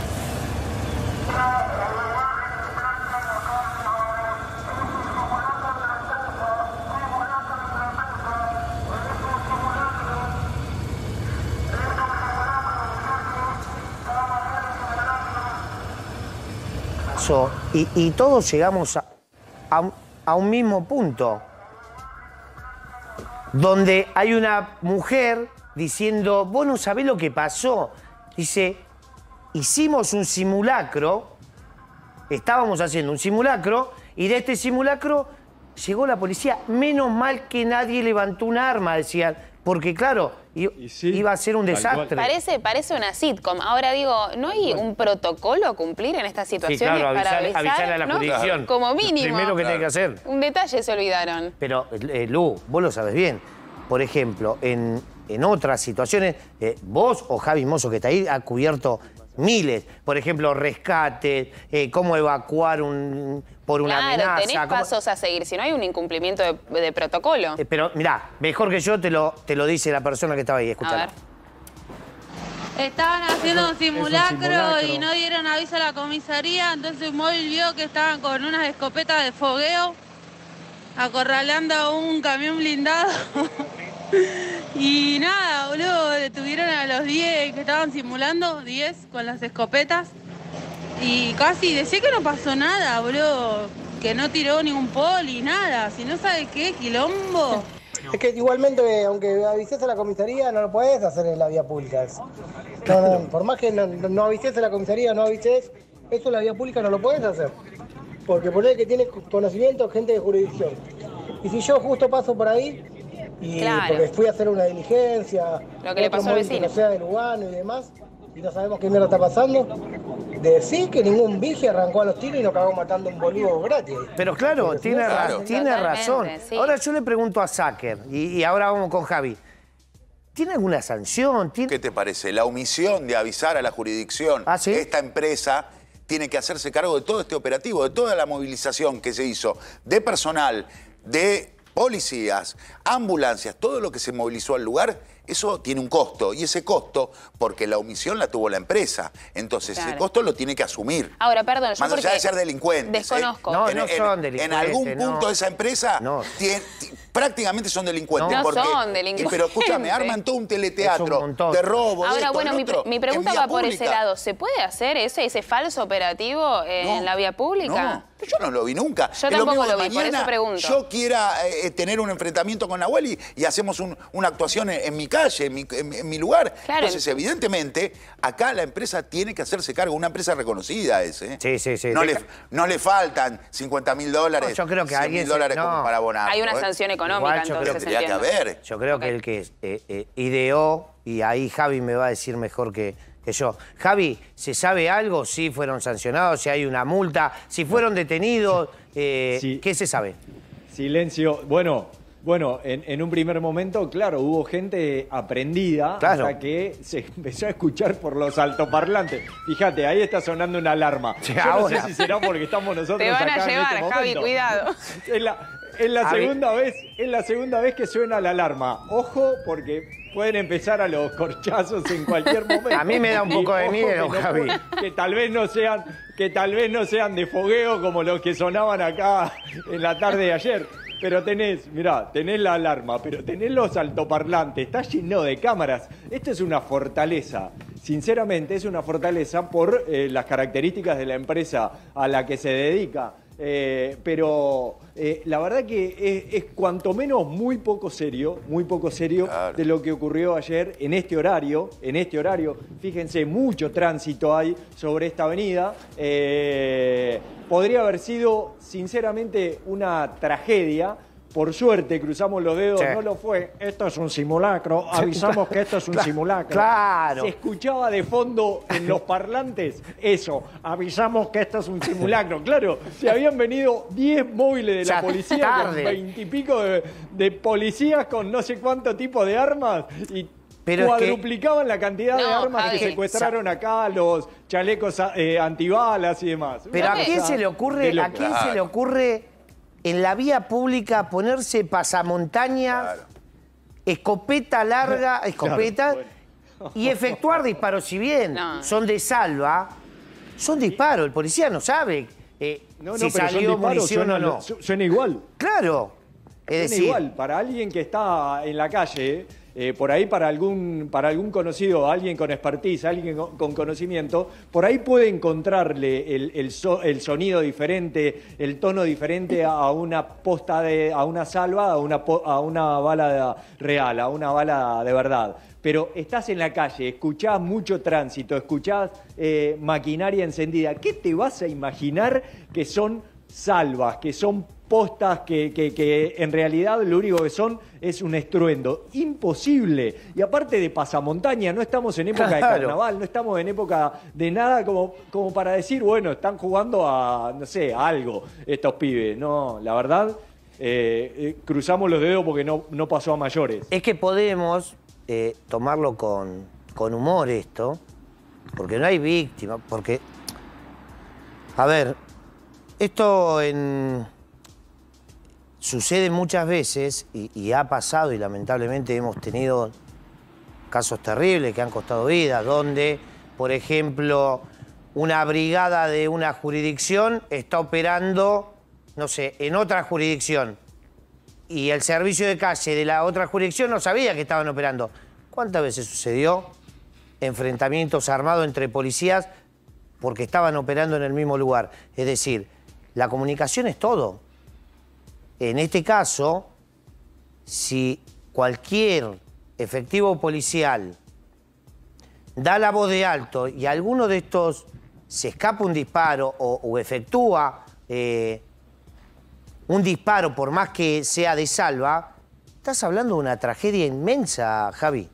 Y todos llegamos a un mismo punto, donde hay una mujer diciendo, vos no sabés lo que pasó. Dice, hicimos un simulacro, estábamos haciendo un simulacro, y de este simulacro llegó la policía. Menos mal que nadie levantó un arma, decían. porque claro, iba a ser un desastre. Parece una sitcom. Ahora digo, ¿no hay un protocolo a cumplir en estas situaciones? Sí, claro, para avisarle a la jurisdicción. Claro. Como mínimo. Primero que tiene que hacer. Un detalle se olvidaron. Pero, Lu, vos lo sabes bien. Por ejemplo, en otras situaciones, vos o Javi Mozo, que está ahí, ha cubierto miles. Por ejemplo, rescates, cómo evacuar por una amenaza. Tenés pasos a seguir, si no hay un incumplimiento de protocolo. Pero mirá, mejor que yo te lo dice la persona que estaba ahí. Escuchá. Estaban haciendo un simulacro y no dieron aviso a la comisaría, entonces un móvil vio que estaban con unas escopetas de fogueo acorralando a un camión blindado. Y nada, boludo, detuvieron a los 10 que estaban simulando, 10 con las escopetas. Y casi decía que no pasó nada, boludo, que no tiró ningún poli, nada. Si no sabe qué, quilombo. Es que igualmente, aunque avises a la comisaría, no lo puedes hacer en la vía pública. No, por más que no avises a la comisaría, no avises, eso en la vía pública no lo puedes hacer. Porque por el que tiene conocimiento, gente de jurisdicción. Y si yo justo paso por ahí, y porque fui a hacer una diligencia, lo que le pasó al vecino, que no sea de Lugano y demás, y no sabemos qué mierda está pasando, decir que ningún vigía arrancó a los tiros y nos cagó matando a un boludo gratis. Pero claro, tiene razón. Sí. Ahora yo le pregunto a Zucker, y ahora vamos con Javi. ¿Tiene alguna sanción? ¿Qué te parece? La omisión de avisar a la jurisdicción. ¿Ah, sí? Esta empresa tiene que hacerse cargo de todo este operativo, de toda la movilización que se hizo, de personal, de policías, ambulancias, todo lo que se movilizó al lugar, eso tiene un costo. Y ese costo, porque la omisión la tuvo la empresa. Entonces, ese costo lo tiene que asumir. Ahora, perdón, yo más allá de ser delincuentes. Desconozco. No son delincuentes. En algún punto de esa empresa prácticamente son delincuentes. No son delincuentes. Pero escúchame, arman todo un teleteatro de robo. Ahora, bueno, mi pregunta va por ese lado. ¿Se puede hacer ese falso operativo en la vía pública? No, yo no lo vi nunca. Yo tampoco lo vi, por eso pregunto. Yo quiera tener un enfrentamiento con Nahuel y hacemos una actuación en mi calle, en mi lugar. Claro. Entonces, evidentemente, acá la empresa tiene que hacerse cargo. Una empresa reconocida es, ¿eh? Sí. No le faltan $50.000, no, yo creo que $100.000 como para abonar. Hay una sanción económica, igual, yo entonces, creo que tendría que haber. Yo creo que el que ideó, y ahí Javi me va a decir mejor que yo. Javi, ¿se sabe algo? ¿Si fueron sancionados? ¿Si hay una multa? ¿Si fueron detenidos? Sí. ¿Qué se sabe? Silencio. Bueno, en un primer momento, claro, hubo gente aprendida hasta que se empezó a escuchar por los altoparlantes. Fíjate, ahí está sonando una alarma. Yo no sé si será porque estamos nosotros acá en este momento. Te van a llevar, Javi, cuidado. Es la segunda vez que suena la alarma. Ojo, porque pueden empezar a los corchazos en cualquier momento. A mí me da un poco de miedo, Javi. Que tal vez no sean de fogueo como los que sonaban acá en la tarde de ayer. Pero tenés la alarma, pero tenés los altoparlantes, está lleno de cámaras. Esto es una fortaleza. Sinceramente, es una fortaleza por las características de la empresa a la que se dedica. Pero la verdad que es cuanto menos muy poco serio claro, de lo que ocurrió ayer en este horario. Fíjense, mucho tránsito hay sobre esta avenida. Podría haber sido, sinceramente, una tragedia. Por suerte, cruzamos los dedos, no lo fue. Esto es un simulacro, avisamos que esto es un simulacro. Claro. Se escuchaba de fondo en los parlantes eso, avisamos que esto es un simulacro. Claro, se habían venido 10 móviles de la policía, con 20 y pico de policías con no sé cuánto tipo de armas y cuadruplicaban la cantidad de armas que secuestraron acá, los chalecos antibalas y demás. Pero ¿a quién se le ocurre en la vía pública ponerse pasamontaña, escopeta larga, y efectuar disparos? Si bien son de salva, son disparos. El policía no sabe si salió munición o no. Suena igual. Claro. Es decir, igual. Para alguien que está en la calle, por ahí para algún conocido, alguien con expertise, alguien con conocimiento, por ahí puede encontrarle el sonido diferente, el tono diferente a una posta a una salva, a una bala real, a una bala de verdad. Pero estás en la calle, escuchás mucho tránsito, escuchás maquinaria encendida. ¿Qué te vas a imaginar que son salvas, que son postas que en realidad lo único que son es un estruendo. Imposible. Y aparte de pasamontaña, no estamos en época de carnaval, no estamos en época de nada como para decir, bueno, están jugando a, no sé, a algo estos pibes. No, la verdad, cruzamos los dedos porque no pasó a mayores. Es que podemos tomarlo con humor esto, porque no hay víctimas, porque... A ver, esto sucede muchas veces y ha pasado y lamentablemente hemos tenido casos terribles que han costado vidas, donde, por ejemplo, una brigada de una jurisdicción está operando, no sé, en otra jurisdicción y el servicio de calle de la otra jurisdicción no sabía que estaban operando. ¿Cuántas veces sucedió enfrentamientos armados entre policías porque estaban operando en el mismo lugar? Es decir, la comunicación es todo. En este caso, si cualquier efectivo policial da la voz de alto y alguno de estos se escapa un disparo o efectúa un disparo, por más que sea de salva, estás hablando de una tragedia inmensa, Javi.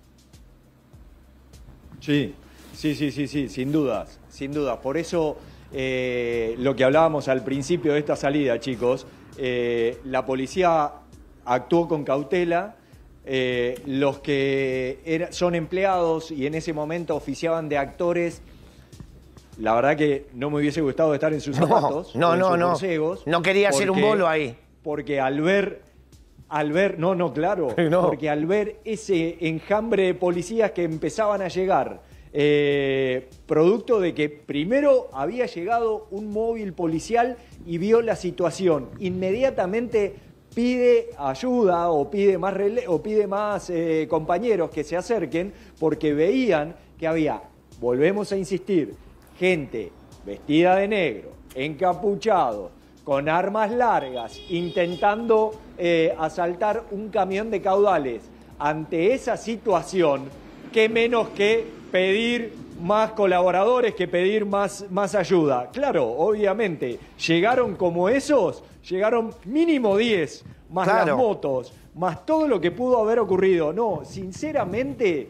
Sí, sin dudas, sin dudas. Por eso, lo que hablábamos al principio de esta salida, chicos, la policía actuó con cautela. Los que son empleados y en ese momento oficiaban de actores, la verdad que no me hubiese gustado estar en sus zapatos. No. Borcegos, no quería hacer un bolo ahí. Porque al ver, claro, no. Porque al ver ese enjambre de policías que empezaban a llegar, producto de que primero había llegado un móvil policial y vio la situación, inmediatamente pide ayuda o pide más compañeros que se acerquen porque veían que había, volvemos a insistir, gente vestida de negro, encapuchados, con armas largas, intentando asaltar un camión de caudales. Ante esa situación, qué menos que pedir más colaboradores, que pedir más ayuda. Claro, obviamente, llegaron como esos, llegaron mínimo 10, más las motos, más todo lo que pudo haber ocurrido. No, sinceramente,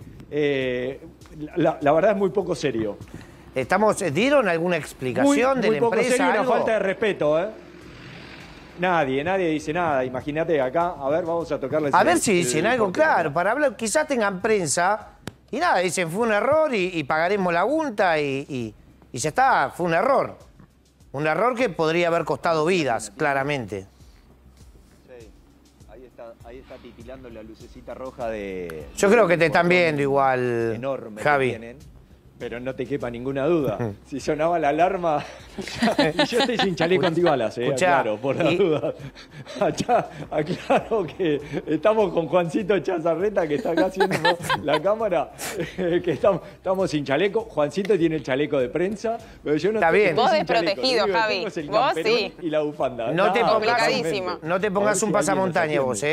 la verdad es muy poco serio. ¿Dieron alguna explicación de la empresa? Muy poco serio y una falta de respeto, ¿eh? Nadie dice nada. Imagínate acá, a ver, vamos a tocarles. A ver si dicen algo claro, para hablar, quizás tengan prensa y nada, dicen fue un error y pagaremos la multa y ya está, fue un error. Un error que podría haber costado vidas, claramente. Sí, ahí está titilando la lucecita roja de... Yo creo que te están viendo igual, enorme, Javi. Pero no te quepa ninguna duda. Si sonaba la alarma... y yo estoy sin chaleco antibalas, aclaro, por la duda. Aclaro que estamos con Juancito Chazarreta, que está acá haciendo la cámara, que estamos sin chaleco. Juancito tiene el chaleco de prensa, pero yo no está bien. Vos desprotegido, Javi. Vos sí. Y la bufanda. No te pongas un pasamontaña vos,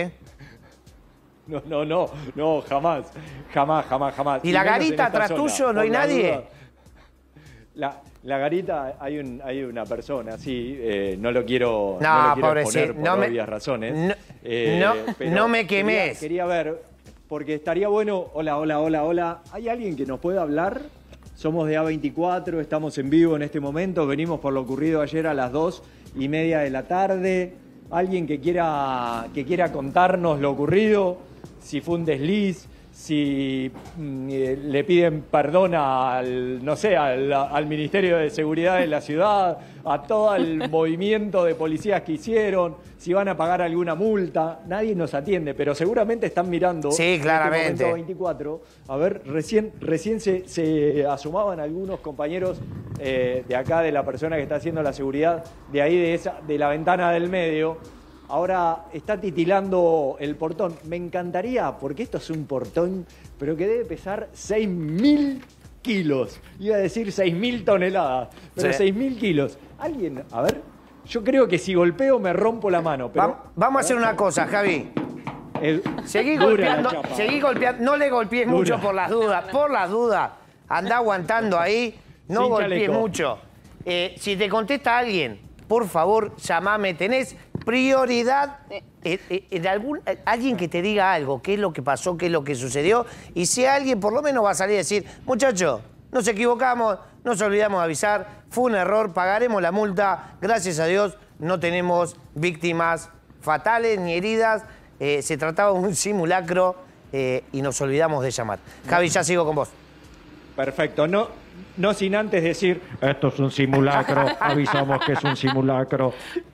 No, jamás. ¿Y la garita atrás tuyo no hay nadie? La garita hay una persona, sí, no lo quiero exponer por obvias razones. No me quemes. Quería ver, porque estaría bueno, hola, ¿hay alguien que nos pueda hablar? Somos de A24, estamos en vivo en este momento, venimos por lo ocurrido ayer a las 2:30 de la tarde. Alguien que quiera contarnos lo ocurrido, si fue un desliz, si le piden perdón al Ministerio de Seguridad de la ciudad, a todo el movimiento de policías que hicieron, si van a pagar alguna multa. Nadie nos atiende, pero seguramente están mirando. Sí, claramente. En este momento 24. A ver, recién se asomaban algunos compañeros de acá, de la persona que está haciendo la seguridad, de ahí de la ventana del medio. Ahora está titilando el portón. Me encantaría, porque esto es un portón, pero que debe pesar 6.000 kilos. Iba a decir 6.000 toneladas, pero sí. 6.000 kilos. Alguien, a ver, yo creo que si golpeo me rompo la mano. Pero, vamos a hacer una cosa, Javi. Seguí golpeando, no le golpees mucho por las dudas. Andá aguantando ahí, no golpees mucho. Si te contesta alguien, por favor, llamame. Tenés prioridad en alguien que te diga algo, qué es lo que pasó, qué es lo que sucedió. Y si alguien por lo menos va a salir a decir, muchachos, nos equivocamos, nos olvidamos de avisar, fue un error, pagaremos la multa. Gracias a Dios no tenemos víctimas fatales ni heridas. Se trataba de un simulacro y nos olvidamos de llamar. Javi, ya sigo con vos. Perfecto. No sin antes decir, esto es un simulacro, avisamos que es un simulacro.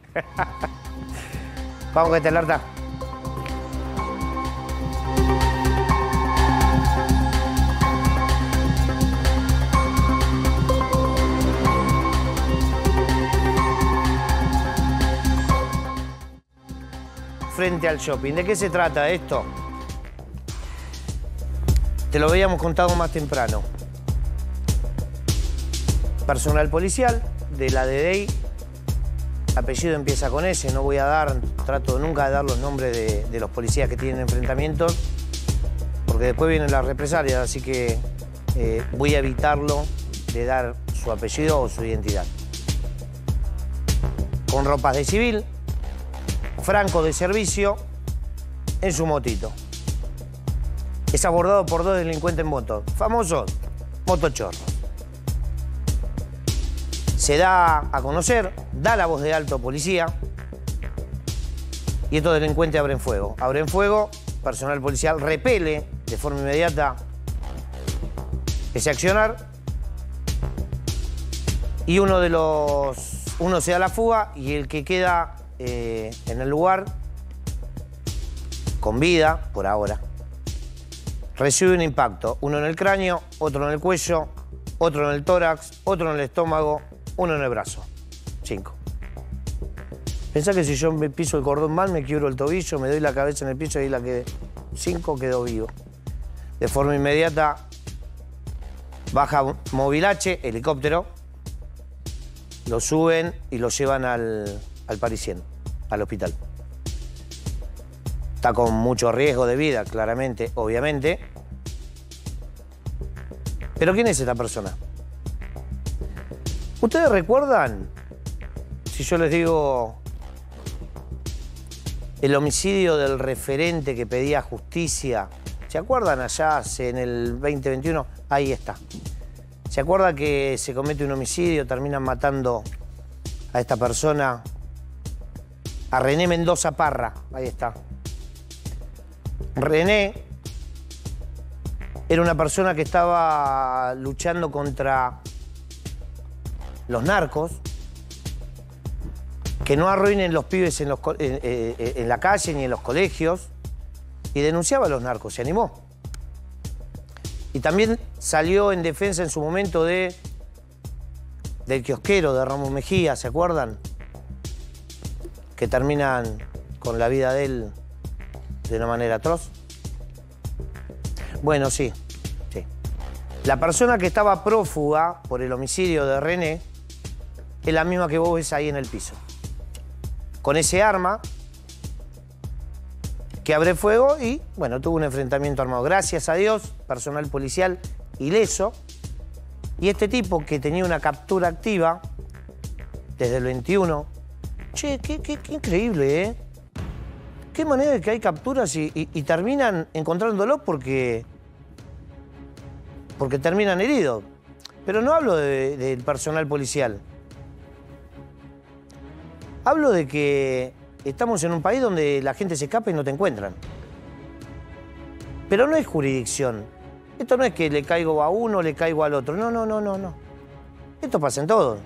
Vamos que te alerta. Frente al shopping. ¿De qué se trata esto? Te lo habíamos contado más temprano. Personal policial de la DDI, apellido empieza con S, no voy a dar, trato nunca de dar los nombres de los policías que tienen enfrentamientos, porque después vienen las represalias, así que voy a evitarlo de dar su apellido o su identidad. Con ropas de civil, franco de servicio, en su motito. Es abordado por 2 delincuentes en moto, famosos motochorros. Se da a conocer, da la voz de alto policía y estos delincuentes abren fuego. Abren fuego, personal policial repele de forma inmediata ese accionar y uno se da la fuga y el que queda en el lugar con vida, por ahora, recibe un impacto. Uno en el cráneo, otro en el cuello, otro en el tórax, otro en el estómago, uno en el brazo. 5. Pensá que si yo me piso el cordón mal, me quiebro el tobillo, me doy la cabeza en el piso y la quedé. 5 quedó vivo. De forma inmediata baja Movilache, helicóptero, lo suben y lo llevan al Parisien, al hospital. Está con mucho riesgo de vida, claramente, obviamente. ¿Pero quién es esta persona? ¿Ustedes recuerdan, si yo les digo, el homicidio del referente que pedía justicia? ¿Se acuerdan allá en el 2021? Ahí está. ¿Se acuerdan que se comete un homicidio, terminan matando a esta persona, a René Mendoza Parra? Ahí está. René era una persona que estaba luchando contra los narcos, que no arruinen los pibes en la calle ni en los colegios, y denunciaba a los narcos, se animó. Y también salió en defensa en su momento del kiosquero de Ramos Mejía, ¿se acuerdan? Que terminan con la vida de él de una manera atroz. Bueno, sí. La persona que estaba prófuga por el homicidio de René es la misma que vos ves ahí en el piso. Con ese arma que abre fuego y, bueno, tuvo un enfrentamiento armado. Gracias a Dios, personal policial ileso. Y este tipo que tenía una captura activa desde el 21. Che, qué increíble, ¿eh? Qué manera de que hay capturas y terminan encontrándolos porque terminan heridos. Pero no hablo del personal policial. Hablo de que estamos en un país donde la gente se escapa y no te encuentran. Pero no es jurisdicción. Esto no es que le caigo a uno, le caigo al otro. No. Esto pasa en todo.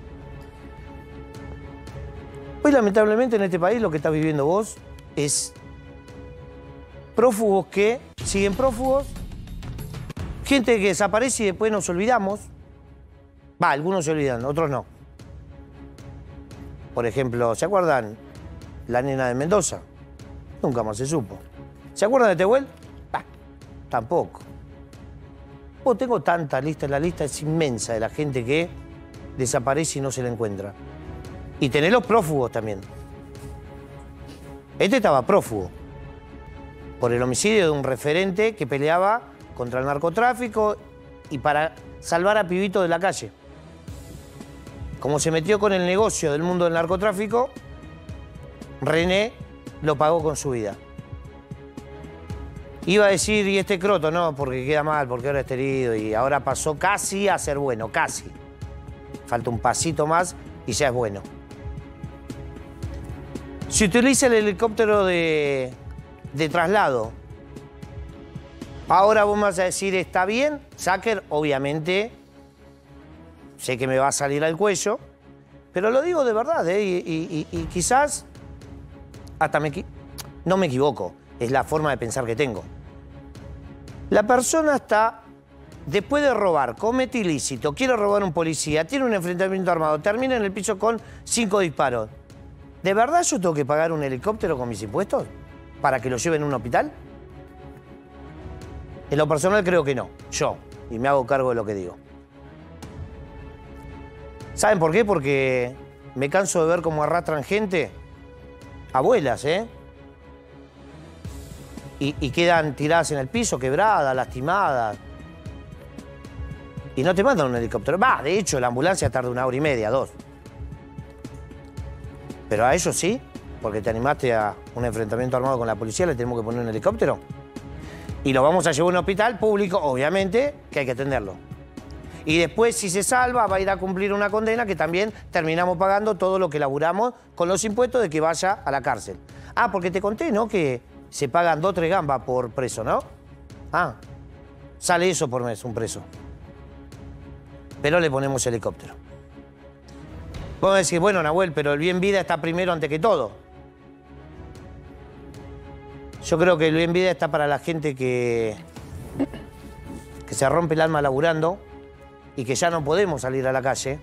Hoy, lamentablemente, en este país lo que estás viviendo vos es prófugos que siguen prófugos, gente que desaparece y después nos olvidamos. Algunos se olvidan, otros no. Por ejemplo, ¿se acuerdan la nena de Mendoza? Nunca más se supo. ¿Se acuerdan de Tehuel? Tampoco. Tengo tanta lista, la lista es inmensa de la gente que desaparece y no se la encuentra. Y tenés los prófugos también. Este estaba prófugo por el homicidio de un referente que peleaba contra el narcotráfico y para salvar a pibitos de la calle. como se metió con el negocio del mundo del narcotráfico, René lo pagó con su vida. Iba a decir, y este croto, no, porque queda mal, porque ahora está herido y ahora pasó casi a ser bueno, casi. Falta un pasito más y ya es bueno. Se utiliza el helicóptero de traslado. Ahora vos me vas a decir, ¿está bien? Sacker, obviamente, sé que me va a salir al cuello, pero lo digo de verdad, ¿eh? Y quizás hasta no me equivoco, es la forma de pensar que tengo. La persona está, después de robar, comete ilícito, quiere robar a un policía, tiene un enfrentamiento armado, termina en el piso con 5 disparos. ¿De verdad yo tengo que pagar un helicóptero con mis impuestos para que lo lleven a un hospital? En lo personal creo que no, yo, y me hago cargo de lo que digo. ¿Saben por qué? Porque me canso de ver cómo arrastran gente, abuelas, y quedan tiradas en el piso, quebradas, lastimadas. Y no te mandan un helicóptero. Va, de hecho, la ambulancia tarda 1 hora y media, 2. Pero a ellos sí, porque te animaste a un enfrentamiento armado con la policía, le tenemos que poner un helicóptero. Y lo vamos a llevar a un hospital público, obviamente, que hay que atenderlo. Y después, si se salva, va a ir a cumplir una condena que también terminamos pagando todo lo que laburamos con los impuestos de que vaya a la cárcel. Ah, porque te conté, ¿no? Que se pagan 2 o 3 gambas por preso, ¿no? Ah, sale eso por mes, un preso. Pero le ponemos helicóptero. Vamos a decir, bueno, Nahuel, pero el bien vida está primero antes que todo. Yo creo que el bien vida está para la gente que se rompe el alma laburando y que ya no podemos salir a la calle.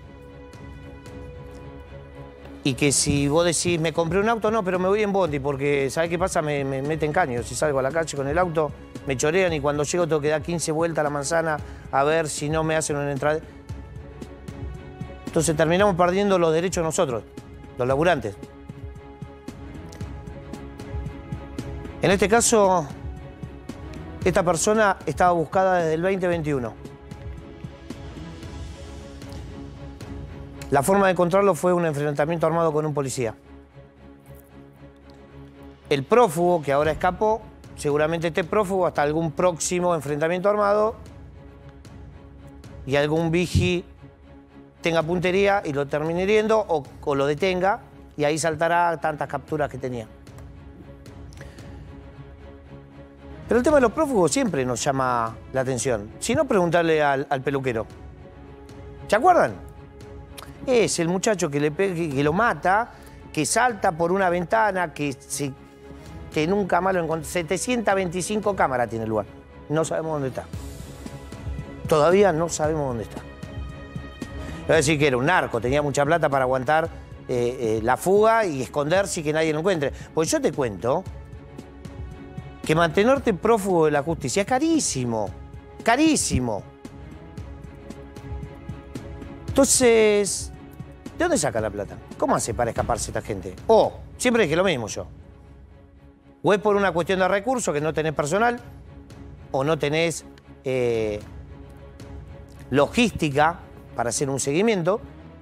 Y que si vos decís, me compré un auto, no, pero me voy en bondi, porque ¿sabés qué pasa? Me meten caño. Si salgo a la calle con el auto, me chorean y cuando llego tengo que dar 15 vueltas a la manzana a ver si no me hacen una entrada. Entonces terminamos perdiendo los derechos nosotros, los laburantes. En este caso, esta persona estaba buscada desde el 2021. La forma de encontrarlo fue un enfrentamiento armado con un policía. El prófugo, que ahora escapó, seguramente esté prófugo hasta algún próximo enfrentamiento armado y algún vigi tenga puntería y lo termine hiriendo o lo detenga y ahí saltará tantas capturas que tenía. Pero el tema de los prófugos siempre nos llama la atención. Si no, preguntarle al peluquero. ¿Se acuerdan? Es el muchacho que lo mata, que salta por una ventana, que nunca más lo encontró. 725 cámaras tiene el lugar. No sabemos dónde está. Todavía no sabemos dónde está. Es decir, que era un narco, tenía mucha plata para aguantar la fuga y esconderse y que nadie lo encuentre. Pues yo te cuento que mantenerte prófugo de la justicia es carísimo. Carísimo. Entonces, ¿de dónde saca la plata? ¿Cómo hace para escaparse esta gente? O, siempre dije lo mismo yo. O es por una cuestión de recursos, que no tenés personal, o no tenés logística para hacer un seguimiento,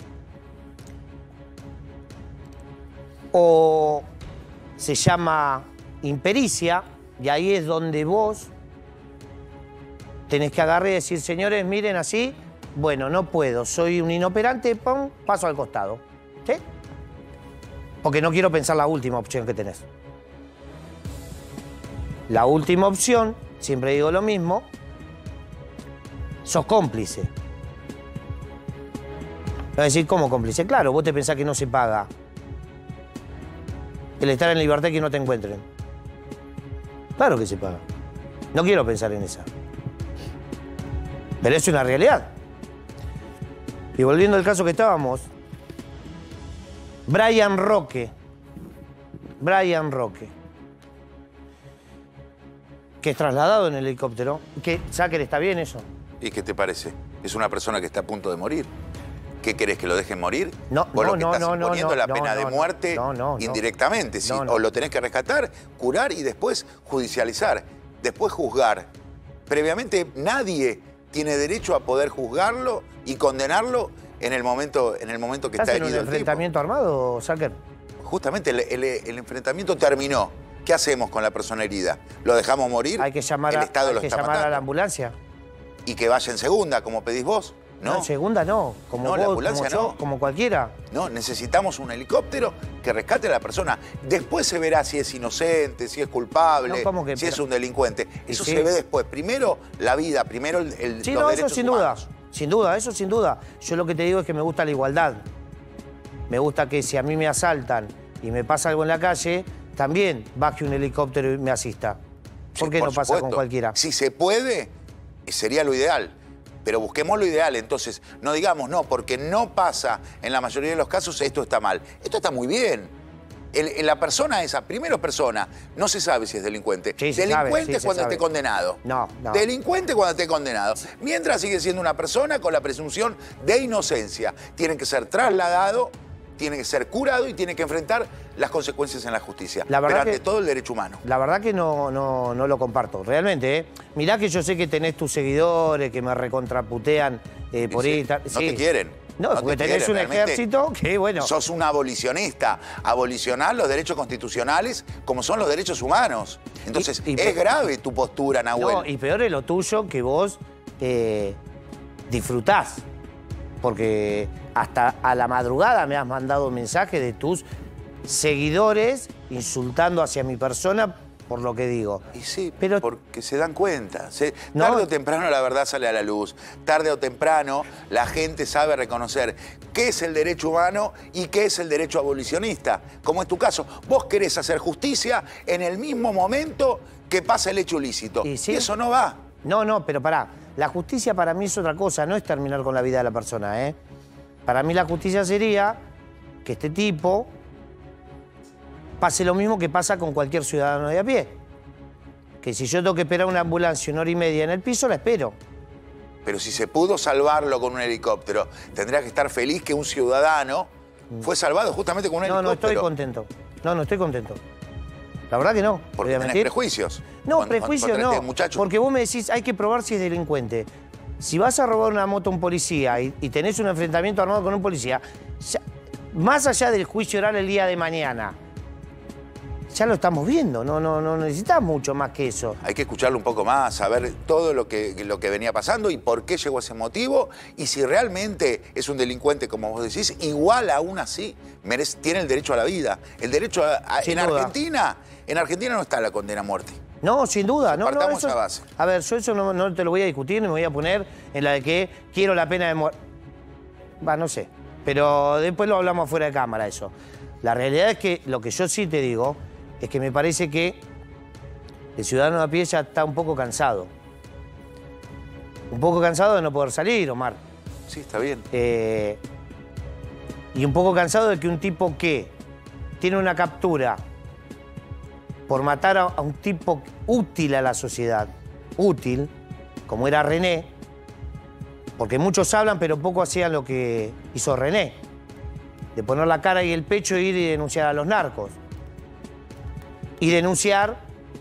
o se llama impericia, y ahí es donde vos tenés que agarrar y decir, señores, miren así, bueno, no puedo, soy un inoperante, pum, paso al costado. ¿Sí? Porque no quiero pensar la última opción que tenés. La última opción, siempre digo lo mismo, sos cómplice. Va a decir, ¿cómo cómplice? Claro, vos te pensás que no se paga el estar en libertad y que no te encuentren. Claro que se paga. No quiero pensar en esa. Pero es una realidad. Y volviendo al caso que estábamos, Brian Roque, que es trasladado en el helicóptero, que Sacker, ¿está bien eso? ¿Y qué te parece? Es una persona que está a punto de morir. ¿Qué querés, que lo dejen morir? No, ¿Vos lo que estás imponiendo la pena de muerte indirectamente? ¿Sí? O lo tenés que rescatar, curar y después judicializar, después juzgar. Previamente nadie tiene derecho a poder juzgarlo y condenarlo en el momento que ¿Estás está en un herido el tipo. enfrentamiento armado, Sacker? Justamente el enfrentamiento terminó. ¿Qué hacemos con la persona herida? ¿Lo dejamos morir? Hay que llamar, El Estado lo está a matando. la ambulancia. Y que vaya en segunda, como pedís vos. No, en segunda no. Como No, vos, la ambulancia como yo, no. como cualquiera. No, necesitamos un helicóptero que rescate a la persona. Después se verá si es inocente, si es culpable, No, ¿cómo que? si es un delincuente. Eso sí. se ve después. Primero la vida, primero Sí, los no, derechos eso sin humanos. duda. Sin duda, eso sin duda. Yo lo que te digo es que me gusta la igualdad. Me gusta que si a mí me asaltan y me pasa algo en la calle, también baje un helicóptero y me asista. ¿Por qué Sí, no pasa supuesto. con cualquiera? Si se puede, sería lo ideal. Pero busquemos lo ideal, entonces no digamos no, porque no pasa en la mayoría de los casos, esto está mal. Esto está muy bien. La persona esa, primero persona, no se sabe si es delincuente. Sí, se Delincuente sabe, es cuando se esté sabe. condenado. No. Delincuente cuando esté condenado. Mientras sigue siendo una persona con la presunción de inocencia. Tiene que ser trasladado, tiene que ser curado y tiene que enfrentar las consecuencias en la justicia. La verdad pero ante que- todo el derecho humano. La verdad que no lo comparto, realmente, ¿eh? Mirá que yo sé que tenés tus seguidores que me recontraputean por Sí, ahí. no te quieren. No, No porque te tenés quieren, un realmente. ejército que, bueno... Sos un abolicionista. Abolicionar los derechos constitucionales como son los derechos humanos. Entonces, es grave tu postura, Nahuel. No, y peor es lo tuyo que vos disfrutás. Porque hasta a la madrugada me has mandado mensajes de tus seguidores insultando hacia mi persona por lo que digo. Y sí, pero porque se dan cuenta. No. Tarde o temprano la verdad sale a la luz. Tarde o temprano la gente sabe reconocer qué es el derecho humano y qué es el derecho abolicionista. Como es tu caso. Vos querés hacer justicia en el mismo momento que pasa el hecho ilícito. ¿Y sí? Y eso no va. No, pero pará. La justicia para mí es otra cosa, no es terminar con la vida de la persona, ¿eh? Para mí la justicia sería que este tipo pase lo mismo que pasa con cualquier ciudadano de a pie. Que si yo tengo que esperar una ambulancia 1 hora y media en el piso, la espero. Pero si se pudo salvarlo con un helicóptero, tendría que estar feliz que un ciudadano fue salvado justamente con un helicóptero. No estoy contento. No estoy contento. La verdad que no. Porque voy a tenés mentir. prejuicios. No, Contra prejuicios este no. muchacho. Porque vos me decís, hay que probar si es delincuente. Si vas a robar una moto a un policía y tenés un enfrentamiento armado con un policía, más allá del juicio oral el día de mañana, ya lo estamos viendo, no necesitas mucho más que eso. Hay que escucharlo un poco más, saber todo lo que venía pasando y por qué llegó a ese motivo. Y si realmente es un delincuente, como vos decís, igual aún así tiene el derecho a la vida. El derecho Sin en duda. Argentina no está la condena a muerte. No, sin duda. Partamos eso, esa base. A ver, yo eso no te lo voy a discutir, ni me voy a poner en la de que quiero la pena de muerte. No sé. Pero después lo hablamos fuera de cámara eso. La realidad es que lo que yo sí te digo es que me parece que el ciudadano de a pie ya está un poco cansado. Un poco cansado de no poder salir, Omar. Sí, está bien. Y un poco cansado de que un tipo que tiene una captura por matar a un tipo útil a la sociedad, útil, como era René, porque muchos hablan pero poco hacían lo que hizo René, de poner la cara y el pecho e ir y denunciar a los narcos. Y denunciar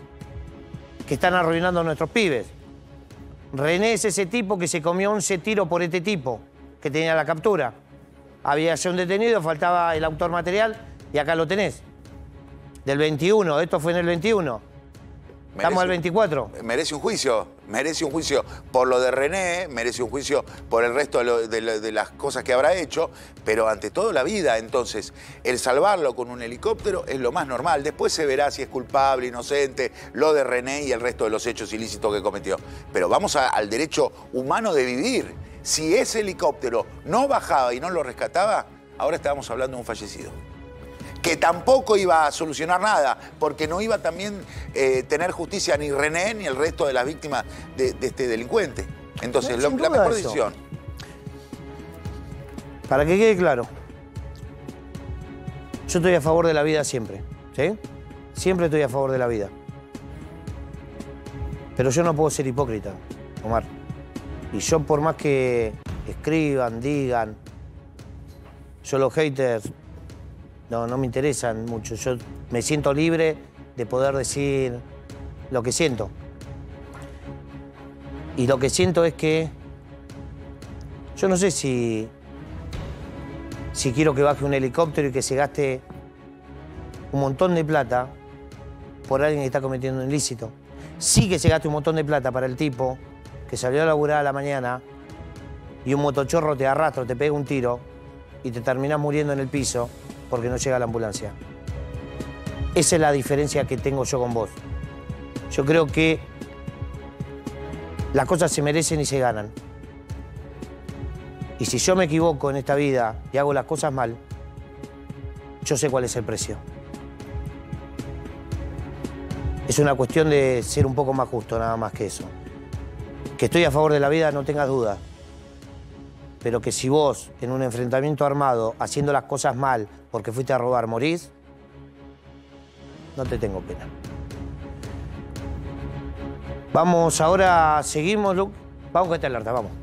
que están arruinando a nuestros pibes. René es ese tipo que se comió 11 tiros por este tipo, que tenía la captura. Había ya un detenido, faltaba el autor material y acá lo tenés. Del 21, esto fue en el 21. Estamos al 24. Merece un juicio por lo de René, merece un juicio por el resto de las cosas que habrá hecho, pero ante todo la vida. Entonces, el salvarlo con un helicóptero es lo más normal. Después se verá si es culpable, inocente, lo de René y el resto de los hechos ilícitos que cometió. Pero vamos al derecho humano de vivir. Si ese helicóptero no bajaba y no lo rescataba, ahora estábamos hablando de un fallecido. Que tampoco iba a solucionar nada, porque no iba también tener justicia ni René ni el resto de las víctimas de este delincuente. Entonces, No, sin la duda mejor eso. decisión. Para que quede claro, yo estoy a favor de la vida siempre, ¿sí? Siempre estoy a favor de la vida. Pero yo no puedo ser hipócrita, Omar. Y yo, por más que escriban, digan, yo los haters no me interesan mucho. Yo me siento libre de poder decir lo que siento. Y lo que siento es que yo no sé si si quiero que baje un helicóptero y que se gaste un montón de plata por alguien que está cometiendo un ilícito. Sí que se gaste un montón de plata para el tipo que salió a laburar a la mañana y un motochorro te arrastra, te pega un tiro y te terminás muriendo en el piso porque no llega la ambulancia. Esa es la diferencia que tengo yo con vos. Yo creo que las cosas se merecen y se ganan. Y si yo me equivoco en esta vida y hago las cosas mal, yo sé cuál es el precio. Es una cuestión de ser un poco más justo, nada más que eso. Que estoy a favor de la vida, no tengas dudas. Pero que si vos, en un enfrentamiento armado, haciendo las cosas mal porque fuiste a robar, morís, no te tengo pena. Vamos ahora, seguimos, Luke. Vamos con esta alerta, vamos.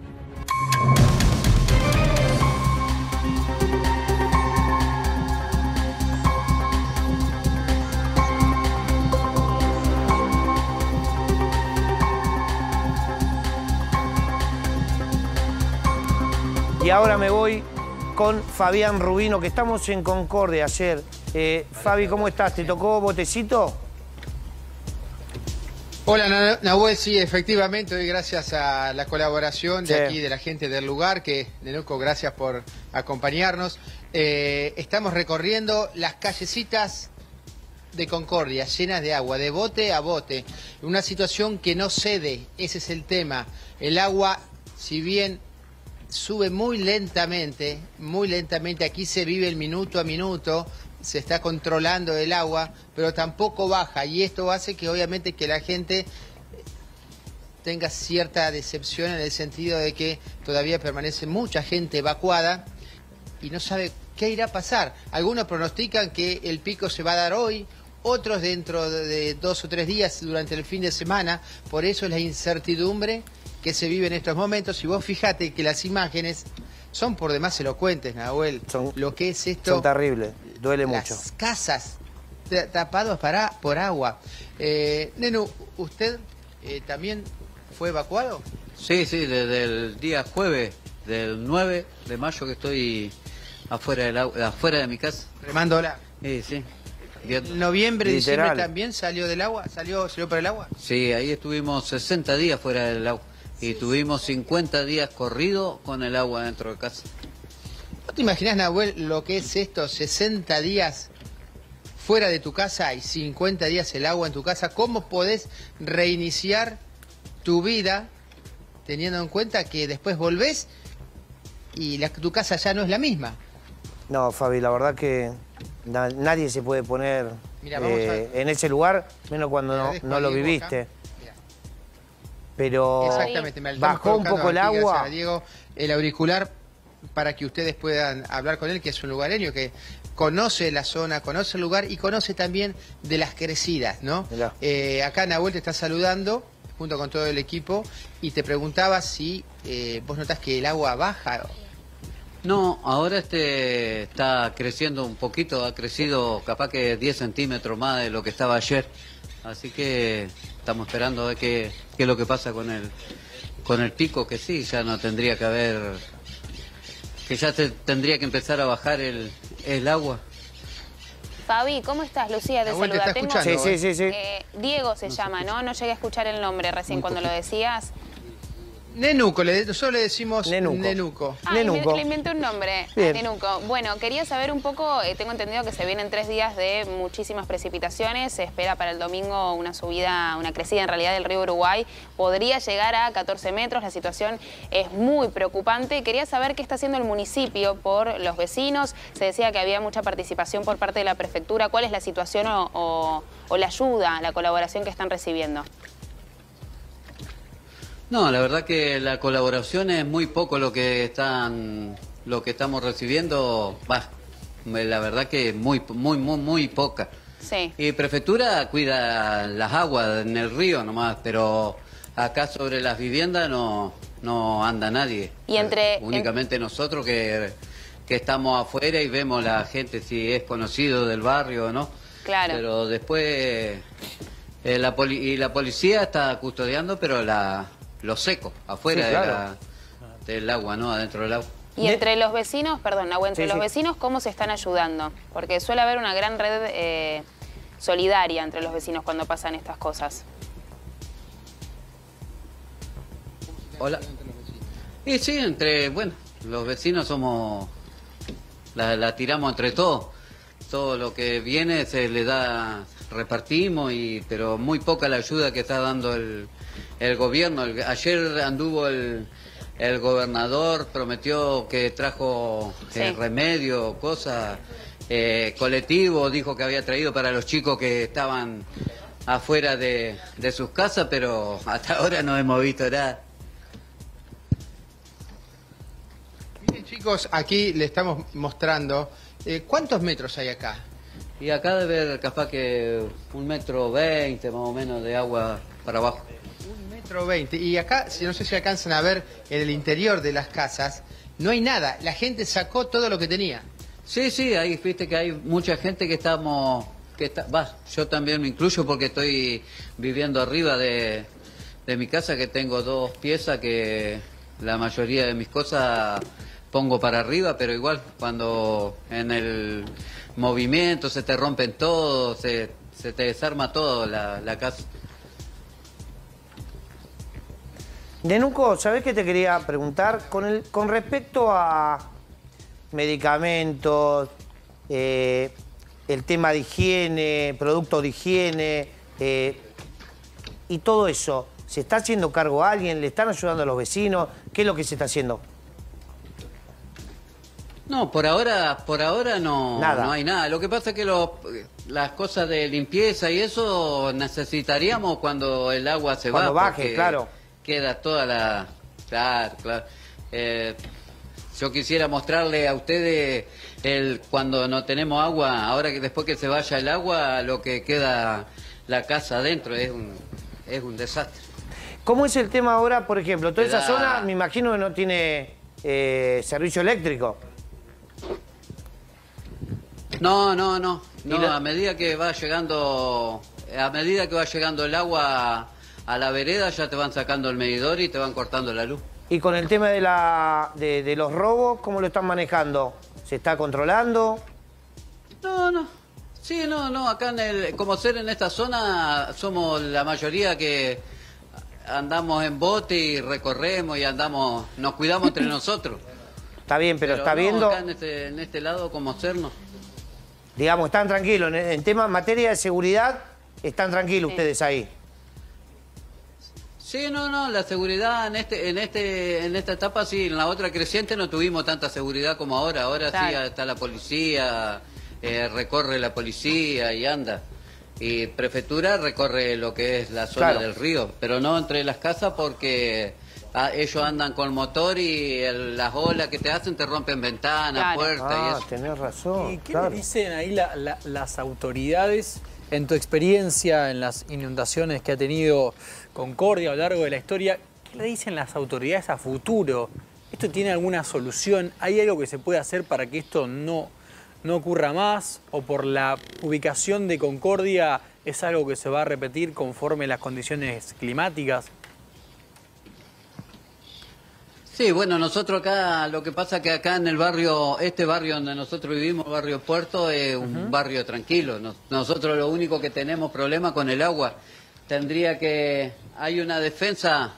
Y ahora me voy con Fabián Rubino, que estamos en Concordia ayer. Fabi, ¿cómo estás? ¿Te tocó botecito? Hola, Nahuel, sí, efectivamente, hoy gracias a la colaboración de aquí, de la gente del lugar, Nenuco, gracias por acompañarnos. Estamos recorriendo las callecitas de Concordia, llenas de agua, de bote a bote. Una situación que no cede, ese es el tema. El agua, si bien sube muy lentamente, aquí se vive el minuto a minuto, se está controlando el agua, pero tampoco baja, y esto hace que obviamente que la gente tenga cierta decepción en el sentido de que todavía permanece mucha gente evacuada y no sabe qué irá a pasar. Algunos pronostican que el pico se va a dar hoy, otros dentro de 2 o 3 días durante el fin de semana, por eso es la incertidumbre que se vive en estos momentos. Y vos fíjate que las imágenes son por demás elocuentes, Nahuel. Lo que es esto... Son terribles, duele mucho. Las casas tapadas por agua. Nenu, ¿usted también fue evacuado? Sí, desde el día jueves, del 9 de mayo que estoy afuera de mi casa. Remándola. Sí. ¿Noviembre, diciembre también salió del agua? ¿Salió por el agua? Sí, ahí estuvimos 60 días fuera del agua. Y tuvimos 50 días corrido con el agua dentro de casa. ¿No te imaginas, Nahuel, lo que es esto? 60 días fuera de tu casa y 50 días el agua en tu casa. ¿Cómo podés reiniciar tu vida teniendo en cuenta que después volvés y tu casa ya no es la misma? No, Fabi, la verdad que nadie se puede poner en ese lugar, menos cuando no lo viviste. Pero exactamente, bajó un poco el agua. Diego, el auricular para que ustedes puedan hablar con él, que es un lugareño que conoce la zona, conoce el lugar y conoce también de las crecidas, ¿no? Acá Nahuel te está saludando junto con todo el equipo y te preguntaba si vos notás que el agua baja. No, ahora está creciendo un poquito, ha crecido capaz que 10 centímetros más de lo que estaba ayer. Así que estamos esperando a ver qué es lo que pasa con el pico, que sí, ya no tendría que haber, que ya tendría que empezar a bajar el agua. Fabi, ¿cómo estás? Lucía, te saluda. Sí. Diego se llama, ¿no? No llegué a escuchar el nombre recién cuando lo decías. Nenuco, nosotros le decimos Nenuco. Nenuco. Le inventé un nombre, Nenuco. Bueno, quería saber un poco, tengo entendido que se vienen 3 días de muchísimas precipitaciones, se espera para el domingo una crecida en realidad del río Uruguay, podría llegar a 14 metros, la situación es muy preocupante. Quería saber qué está haciendo el municipio por los vecinos, se decía que había mucha participación por parte de la prefectura, ¿cuál es la situación o la ayuda, la colaboración que están recibiendo? No, la verdad que la colaboración es muy poco lo que estamos recibiendo, la verdad que muy poca. Sí. Y prefectura cuida las aguas en el río nomás, pero acá sobre las viviendas no anda nadie. Y únicamente nosotros que estamos afuera y vemos la gente si es conocido del barrio o no. Claro. Pero después la policía está custodiando, pero lo seco, afuera del agua, ¿no? Adentro del agua. Y entre los vecinos, perdón, Nahue, entre los vecinos, ¿cómo se están ayudando? Porque suele haber una gran red solidaria entre los vecinos cuando pasan estas cosas. Hola. Y sí, bueno, los vecinos somos, la tiramos entre todos. Todo lo que viene se le da, repartimos, pero muy poca la ayuda que está dando el gobierno. Ayer anduvo el gobernador, prometió que trajo remedio, cosas, colectivo, dijo que había traído para los chicos que estaban afuera de sus casas, pero hasta ahora no hemos visto nada. Miren, chicos, aquí le estamos mostrando ¿cuántos metros hay acá? Y acá debe haber capaz que 1,20 metros más o menos de agua para abajo. 1,20 metros. Y acá, no sé si alcanzan a ver en el interior de las casas, no hay nada. La gente sacó todo lo que tenía. Sí, ahí viste que hay mucha gente que estamos... yo también me incluyo porque estoy viviendo arriba de mi casa, que tengo 2 piezas que la mayoría de mis cosas pongo para arriba, pero igual cuando en el movimiento se te rompen todo, se te desarma todo la casa. Nenuco, ¿sabés qué te quería preguntar? Con respecto a medicamentos, el tema de higiene, productos de higiene y todo eso, ¿se está haciendo cargo a alguien? ¿Le están ayudando a los vecinos? ¿Qué es lo que se está haciendo? No, por ahora no hay nada. Lo que pasa es que las cosas de limpieza y eso necesitaríamos cuando el agua se va. Cuando baje, claro. Queda toda la... Claro. Yo quisiera mostrarle a ustedes cuando no tenemos agua, ahora que después que se vaya el agua, lo que queda la casa adentro es un desastre. ¿Cómo es el tema ahora, por ejemplo? Toda esa zona, me imagino que no tiene servicio eléctrico. No, a medida que va llegando el agua a la vereda, ya te van sacando el medidor y te van cortando la luz. Y con el tema de los robos, ¿cómo lo están manejando? ¿Se está controlando? No. Sí, no, acá como ser en esta zona somos la mayoría que andamos en bote y recorremos y nos cuidamos entre nosotros. Está bien, pero está viendo... Acá en este lado, como sernos. Digamos, están tranquilos. En tema, materia de seguridad, están tranquilos ustedes ahí. Sí, no, la seguridad en esta etapa sí, en la otra creciente no tuvimos tanta seguridad como ahora. Ahora sí está la policía, recorre la policía y anda. Y prefectura recorre lo que es la zona del río, pero no entre las casas porque... ellos andan con motor y las olas que te hacen te rompen ventanas, puertas y eso. Tenés razón. ¿Y qué le dicen ahí las autoridades en tu experiencia en las inundaciones que ha tenido Concordia a lo largo de la historia? ¿Qué le dicen las autoridades a futuro? ¿Esto tiene alguna solución? ¿Hay algo que se puede hacer para que esto no ocurra más? ¿O por la ubicación de Concordia es algo que se va a repetir conforme las condiciones climáticas? Sí, bueno, nosotros acá, lo que pasa que acá en el barrio, este barrio donde nosotros vivimos, el barrio Puerto, es un barrio tranquilo. Nosotros lo único que tenemos problema con el agua. Hay una defensa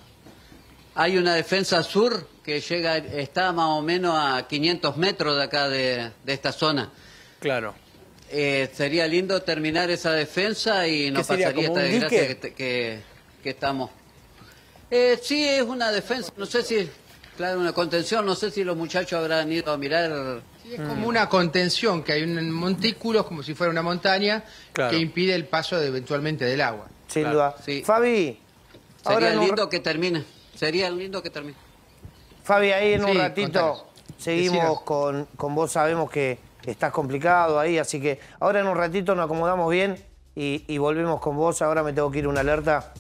sur que está más o menos a 500 metros de acá de esta zona. Claro. Sería lindo terminar esa defensa y no pasaría esta desgracia que estamos. Sí, es una defensa, no sé si... Claro, una contención, no sé si los muchachos habrán ido a mirar... Sí, es como una contención, que hay un montículo, como si fuera una montaña, que impide el paso eventualmente del agua. Sin duda. Sí. Fabi... Sería lindo que termine. Fabi, ahí en un ratito seguimos con vos, sabemos que estás complicado ahí, así que ahora en un ratito nos acomodamos bien y volvemos con vos. Ahora me tengo que ir a una alerta.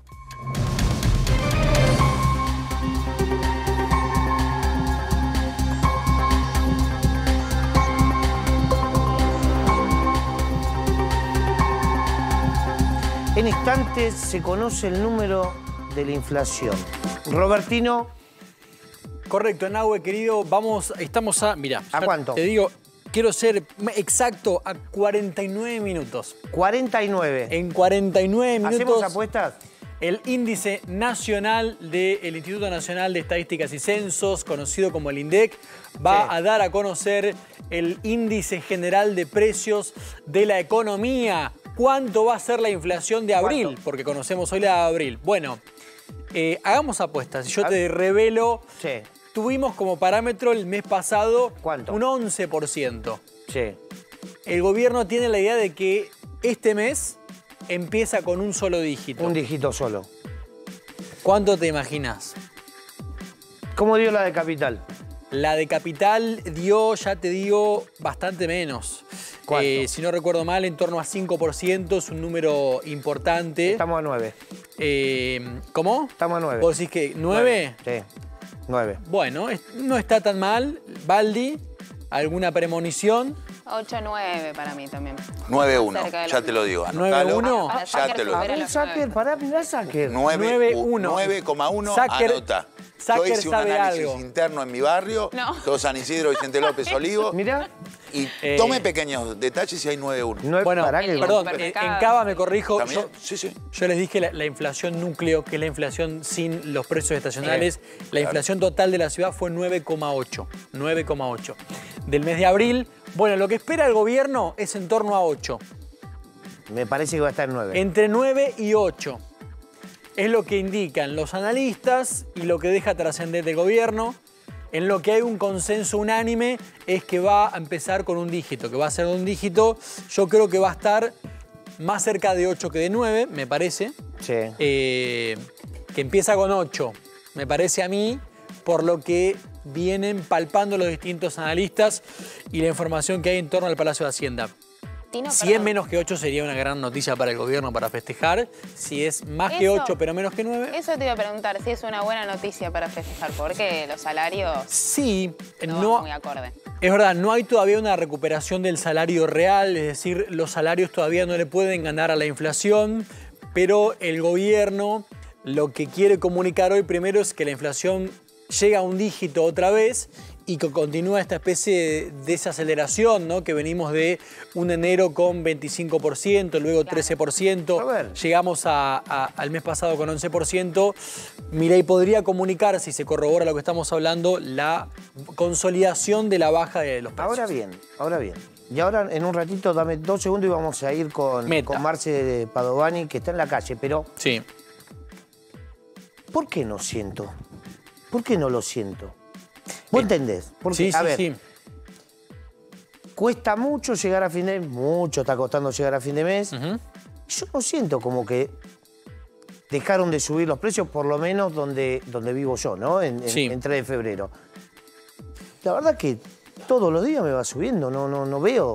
En instantes se conoce el número de la inflación. Robertino, Correcto, Nahue, querido, estamos a... Mirá. ¿A cuánto? Te digo, quiero ser exacto, a 49 minutos. 49. En 49 minutos... ¿Hacemos apuestas? El índice nacional del Instituto Nacional de Estadísticas y Censos, conocido como el INDEC, va a dar a conocer el índice general de precios de la economía. ¿Cuánto va a ser la inflación de abril? ¿Cuánto? Porque conocemos hoy la de abril. Bueno, hagamos apuestas. Yo te revelo, tuvimos como parámetro el mes pasado ¿cuánto? Un 11%. Sí. El gobierno tiene la idea de que este mes empieza con un solo dígito. Un dígito solo. ¿Cuánto te imaginas? ¿Cómo dio la de Capital? La de Capital dio, ya te digo, bastante menos. Si no recuerdo mal, en torno a 5%, es un número importante. Estamos a 9. ¿Cómo? Estamos a 9. ¿Vos decís que 9? Sí, 9. Bueno, no está tan mal. Baldi, ¿alguna premonición? 8-9 para mí también. 9-1, ya te lo digo. Anotalo. 9-1. Ya te lo digo. A ver, Sacker, pará, mirá Sacker. 9,1, anota. Yo hice un análisis interno en mi barrio, todo San Isidro, Vicente López, Olivo. Mirá. Y tome pequeños detalles y hay 9-1. Bueno, perdón, en Cava me corrijo. Yo les dije la inflación núcleo, que es la inflación sin los precios estacionales. La inflación total de la ciudad fue 9,8. 9,8. Del mes de abril, bueno, lo que espera el gobierno es en torno a 8. Me parece que va a estar en 9. Entre 9 y 8. Es lo que indican los analistas y lo que deja trascender el gobierno. En lo que hay un consenso unánime es que va a empezar con un dígito, que va a ser un dígito. Yo creo que va a estar más cerca de 8 que de 9, me parece. Sí. Que empieza con 8, me parece a mí, por lo que vienen palpando los distintos analistas y la información que hay en torno al Palacio de Hacienda. Tino, si es menos que 8 sería una gran noticia para el gobierno para festejar. Si es más que 8 pero menos que 9... Eso te iba a preguntar, si es una buena noticia para festejar, porque los salarios sí, no van muy acorde. Es verdad, no hay todavía una recuperación del salario real, es decir, los salarios todavía no le pueden ganar a la inflación, pero el gobierno lo que quiere comunicar hoy primero es que la inflación llega a un dígito otra vez y que continúa esta especie de desaceleración, ¿no? Que venimos de un enero con 25%, luego 13%, llegamos al mes pasado con 11%. Milei podría comunicar, si se corrobora lo que estamos hablando, la consolidación de la baja de los precios. Ahora bien. Y ahora en un ratito, dame 2 segundos y vamos a ir con Marce Padovani, que está en la calle, pero... Sí. ¿Por qué no siento? ¿Por qué no lo siento? ¿Vos entendés? Porque, sí. Cuesta mucho llegar a fin de mes, mucho está costando llegar a fin de mes. Yo no siento como que dejaron de subir los precios, por lo menos donde vivo yo, ¿no? En 3 de febrero. La verdad que todos los días me va subiendo, no veo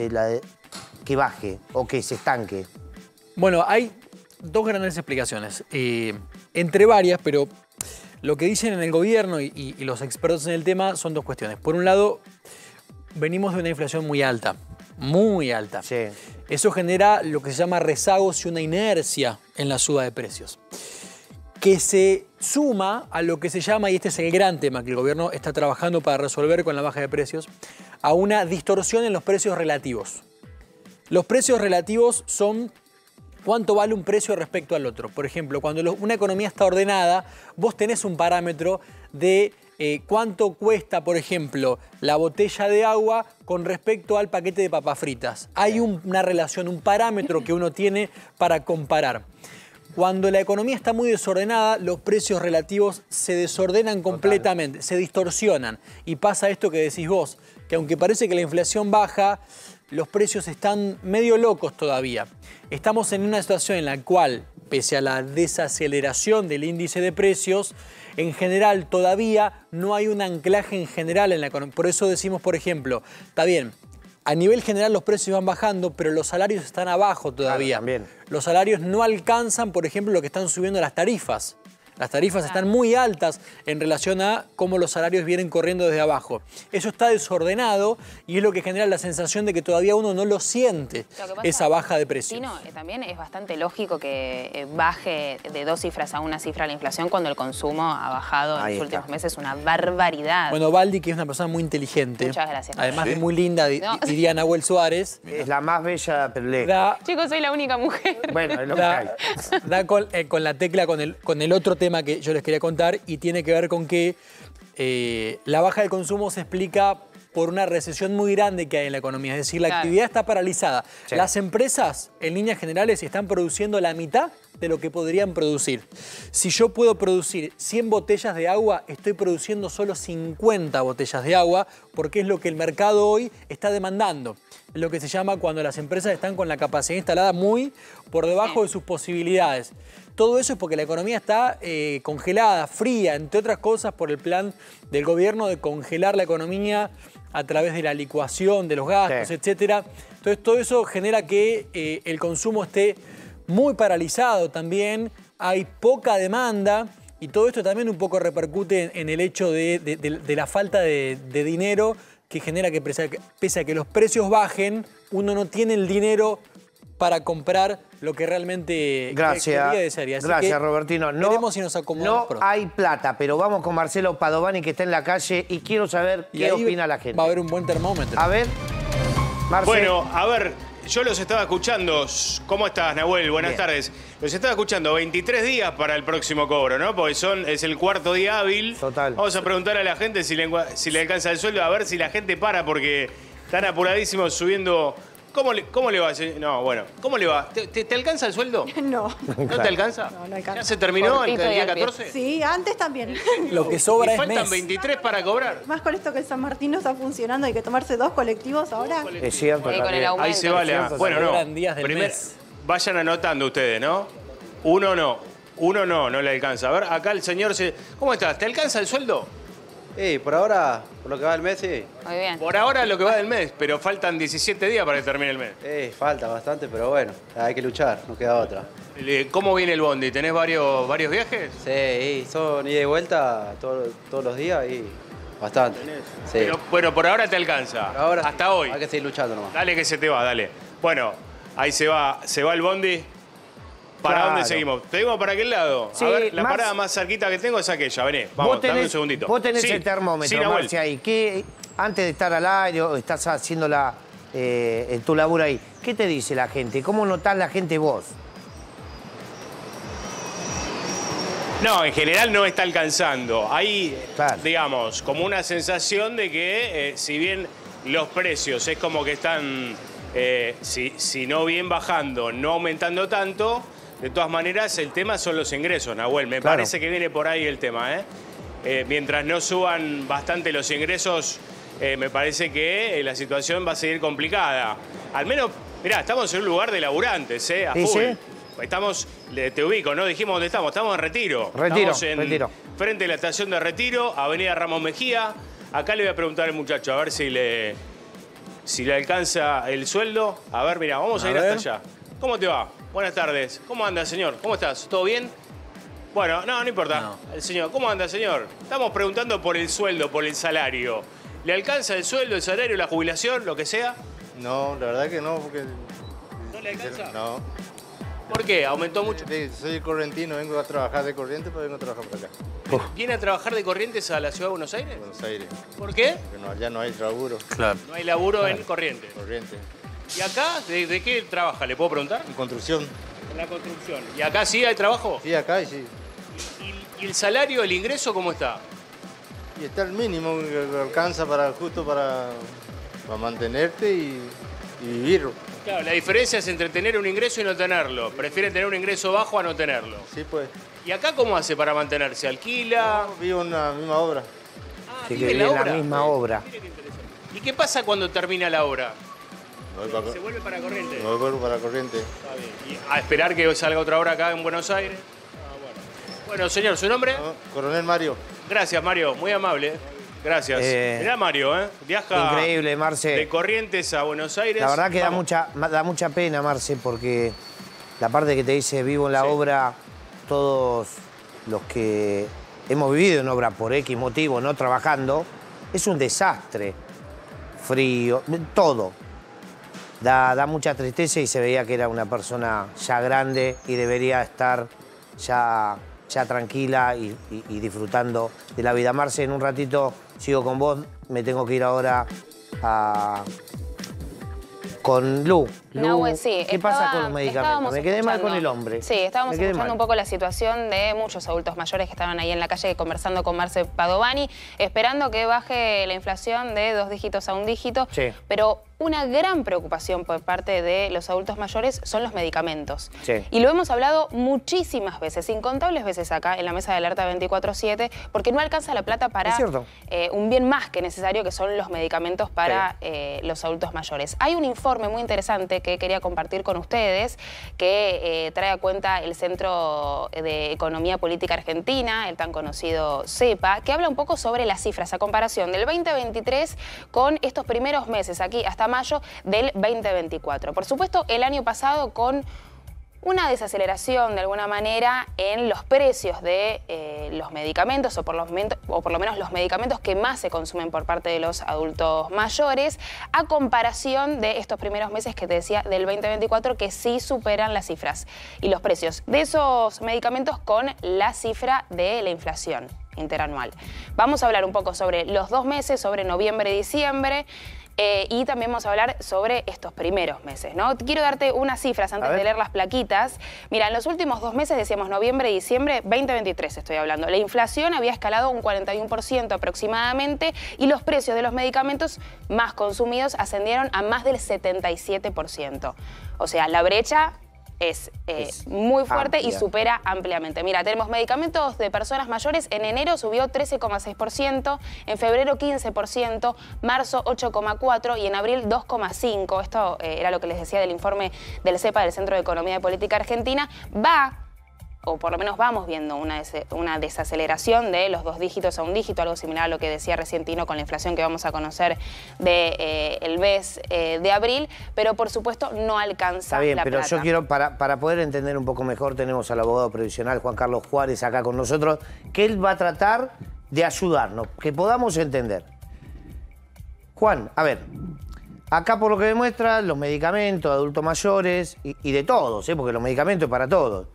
que baje o que se estanque. Bueno, hay 2 grandes explicaciones, entre varias, pero... Lo que dicen en el gobierno y los expertos en el tema son 2 cuestiones. Por un lado, venimos de una inflación muy alta, muy alta. Sí. Eso genera lo que se llama rezagos y una inercia en la suba de precios, que se suma a lo que se llama, y este es el gran tema que el gobierno está trabajando para resolver con la baja de precios, a una distorsión en los precios relativos. Los precios relativos son... ¿Cuánto vale un precio respecto al otro? Por ejemplo, cuando una economía está ordenada, vos tenés un parámetro de cuánto cuesta, por ejemplo, la botella de agua con respecto al paquete de papas fritas. Hay una relación, un parámetro que uno tiene para comparar. Cuando la economía está muy desordenada, los precios relativos se desordenan completamente, se distorsionan. Y pasa esto que decís vos, que aunque parece que la inflación baja, los precios están medio locos todavía. Estamos en una situación en la cual, pese a la desaceleración del índice de precios, en general todavía no hay un anclaje en general en la economía. Por eso decimos, por ejemplo, está bien, a nivel general los precios van bajando, pero los salarios están abajo todavía. Claro, también. Los salarios no alcanzan, por ejemplo, lo que están subiendo las tarifas. Las tarifas están muy altas en relación a cómo los salarios vienen corriendo desde abajo. Eso está desordenado y es lo que genera la sensación de que todavía uno no lo siente, esa baja de precios. También es bastante lógico que baje de 2 cifras a 1 cifra la inflación cuando el consumo ha bajado en los últimos meses una barbaridad. Bueno, Baldi, que es una persona muy inteligente. Muchas gracias. Además de muy linda, diría Nahuel Suárez. Es la más bella, pero lejos. Chicos, soy la única mujer. Bueno, es lo que hay. Da con la tecla con el otro tema que yo les quería contar y tiene que ver con que la baja de consumo se explica por una recesión muy grande que hay en la economía. Es decir, la actividad está paralizada. Sí. Las empresas, en líneas generales, están produciendo la mitad de lo que podrían producir. Si yo puedo producir 100 botellas de agua, estoy produciendo solo 50 botellas de agua, porque es lo que el mercado hoy está demandando. Es lo que se llama cuando las empresas están con la capacidad instalada muy por debajo de sus posibilidades. Todo eso es porque la economía está congelada, fría, entre otras cosas por el plan del gobierno de congelar la economía a través de la licuación de los gastos, etcétera. Entonces todo eso genera que el consumo esté muy paralizado también, hay poca demanda y todo esto también un poco repercute en el hecho de la falta de dinero que genera que pese a que los precios bajen, uno no tiene el dinero para comprar lo que realmente quería desearía. Gracias, Robertino. Veremos si nos acomodamos pronto. Hay plata, pero vamos con Marcelo Padovani, que está en la calle, y quiero saber qué opina la gente. Va a haber un buen termómetro. A ver, Marcelo. Bueno, a ver, yo los estaba escuchando. ¿Cómo estás, Nahuel? Buenas tardes. Los estaba escuchando. 23 días para el próximo cobro, ¿no? Porque es el 4.º día hábil. Total. Vamos a preguntar a la gente si le alcanza el sueldo, a ver si la gente para, porque están apuradísimos subiendo. ¿Cómo le va? No, bueno, ¿cómo le va? ¿Te alcanza el sueldo? No. ¿No te alcanza? No alcanza. ¿Ya se terminó el día 14? Sí, antes también. Lo que sobra es faltan 23 para cobrar. Más con esto que el San Martín no está funcionando, hay que tomarse 2 colectivos ahora. Es cierto. Ahí se vale. Bueno, no. Primero, vayan anotando ustedes, ¿no? Uno no le alcanza. A ver, acá el señor ¿Cómo estás? ¿Te alcanza el sueldo? Por ahora, por lo que va del mes, sí. Muy bien. Por ahora lo que va del mes, pero faltan 17 días para que termine el mes. Falta bastante, pero bueno, hay que luchar, no queda otra. ¿Cómo viene el bondi? ¿Tenés varios viajes? Sí, son ida y vuelta todos los días y bastante. Sí. Pero, bueno, por ahora te alcanza. Ahora hasta hoy. Hay que seguir luchando nomás. Dale que se te va, dale. Bueno, ahí se va el bondi. ¿Para dónde seguimos? ¿Seguimos para aquel lado? Sí, a ver, la parada más cerquita que tengo es aquella. Vení, vamos, dame un segundito. Vos tenés el termómetro, Marci, ahí. ¿Qué, antes de estar al aire o estás haciendo tu laburo ahí, qué te dice la gente? ¿Cómo notás la gente vos? No, en general no está alcanzando. Hay, digamos, como una sensación de que si bien los precios es como que están, si no bien bajando, no aumentando tanto, de todas maneras el tema son los ingresos, Nahuel. Me parece que viene por ahí el tema, mientras no suban bastante los ingresos, me parece que la situación va a seguir complicada. Al menos, mirá, estamos en un lugar de laburantes, a full. ¿Sí? Estamos, te ubico, ¿no? Dijimos dónde estamos. Estamos en Retiro. Estamos frente a la estación de Retiro, Avenida Ramos Mejía. Acá le voy a preguntar al muchacho, a ver si le alcanza el sueldo. A ver, mira, vamos a ir hasta allá. ¿Cómo te va? Buenas tardes. ¿Cómo anda, señor? ¿Cómo estás? ¿Todo bien? Bueno, no importa. No. El señor, ¿cómo anda, señor? Estamos preguntando por el sueldo, por el salario. ¿Le alcanza el sueldo, el salario, la jubilación, lo que sea? No, la verdad que no, porque... ¿No le alcanza? No. ¿Por qué? ¿Aumentó mucho? Soy correntino, vengo a trabajar de Corrientes, pero vengo a trabajar por acá. ¿Viene a trabajar de Corrientes a la ciudad de Buenos Aires? Buenos Aires. ¿Por qué? Porque allá no hay laburo. Claro. No hay laburo en Corrientes. Corrientes. ¿Y acá? ¿De qué trabaja? ¿Le puedo preguntar? En construcción. En la construcción. ¿Y acá sí hay trabajo? Sí, acá sí. ¿Y el salario, el ingreso, cómo está? Y está el mínimo, que alcanza justo para mantenerte y vivir. Claro, la diferencia es entre tener un ingreso y no tenerlo. Prefiere tener un ingreso bajo a no tenerlo. Sí, pues. ¿Y acá cómo hace para mantenerse? ¿Alquila? No, vivo en la misma obra. Sí, que vive en la misma obra. Mire qué interesante. ¿Y qué pasa cuando termina la obra? ¿Se vuelve para Corrientes? Me vuelvo para Corrientes. Está bien. ¿Y a esperar que salga otra obra acá en Buenos Aires? Bueno, señor, ¿su nombre? Coronel Mario. Gracias, Mario. Muy amable. Gracias. Mirá, Mario, viaja increíble, Marce. De Corrientes a Buenos Aires. La verdad que da mucha pena, Marce, porque la parte que te dice vivo en la obra, todos los que hemos vivido en obra por X motivo, no trabajando, es un desastre. Frío, todo. Da mucha tristeza y se veía que era una persona ya grande y debería estar ya tranquila y disfrutando de la vida. Marce, en un ratito sigo con vos, me tengo que ir ahora con Lu. Sí, ¿Qué pasa con los medicamentos? Me quedé mal con el hombre. Sí, estábamos escuchando un poco la situación de muchos adultos mayores que estaban ahí en la calle conversando con Marce Padovani, esperando que baje la inflación de 2 dígitos a 1 dígito. Sí. Pero una gran preocupación por parte de los adultos mayores son los medicamentos. Sí. Y lo hemos hablado muchísimas veces, incontables veces acá en la mesa de Alerta 24/7, porque no alcanza la plata para un bien más que necesario, que son los medicamentos para los adultos mayores. Hay un informe muy interesante que quería compartir con ustedes, que trae a cuenta el Centro de Economía Política Argentina, el tan conocido CEPA, que habla un poco sobre las cifras a comparación del 2023 con estos primeros meses, aquí hasta mayo del 2024. Por supuesto, el año pasado con una desaceleración de alguna manera en los precios de los medicamentos o por lo menos los medicamentos que más se consumen por parte de los adultos mayores, a comparación de estos primeros meses que te decía del 2024, que sí superan las cifras y los precios de esos medicamentos con la cifra de la inflación interanual. Vamos a hablar un poco sobre los 2 meses, sobre noviembre y diciembre. Y también vamos a hablar sobre estos primeros meses, ¿no? Quiero darte unas cifras antes de leer las plaquitas. Mira, en los últimos 2 meses, decíamos noviembre y diciembre, 2023 estoy hablando, la inflación había escalado un 41% aproximadamente y los precios de los medicamentos más consumidos ascendieron a más del 77%. O sea, la brecha es muy fuerte amplia y supera ampliamente. Mira, tenemos medicamentos de personas mayores. En enero subió 13,6%, en febrero 15%, marzo 8,4% y en abril 2,5%. Esto era lo que les decía del informe del CEPA, del Centro de Economía y Política Argentina. O por lo menos vamos viendo una desaceleración de los 2 dígitos a 1 dígito, algo similar a lo que decía recién Tino con la inflación que vamos a conocer del mes de abril, pero por supuesto no alcanza Está bien, la pero plata. yo quiero, para poder entender un poco mejor, tenemos al abogado previsional Juan Carlos Juárez acá con nosotros, que él va a tratar de ayudarnos, que podamos entender. Juan, a ver, acá por lo que demuestra, los medicamentos de adultos mayores y de todos, porque los medicamentos es para todos,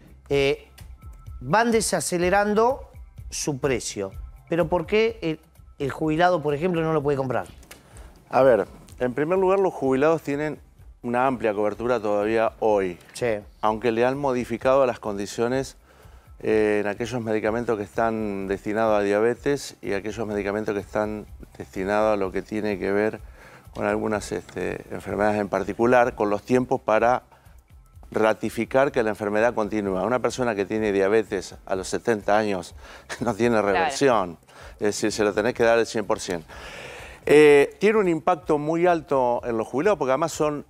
van desacelerando su precio. Pero ¿por qué el jubilado, por ejemplo, no lo puede comprar? A ver, en primer lugar, los jubilados tienen una amplia cobertura todavía hoy. Sí. Aunque le han modificado las condiciones en aquellos medicamentos que están destinados a diabetes y aquellos medicamentos que están destinados a lo que tiene que ver con algunas enfermedades en particular, con los tiempos para ratificar que la enfermedad continúa. Una persona que tiene diabetes a los 70 años no tiene reversión, es decir, se lo tenés que dar al 100%. Tiene un impacto muy alto en los jubilados porque además son...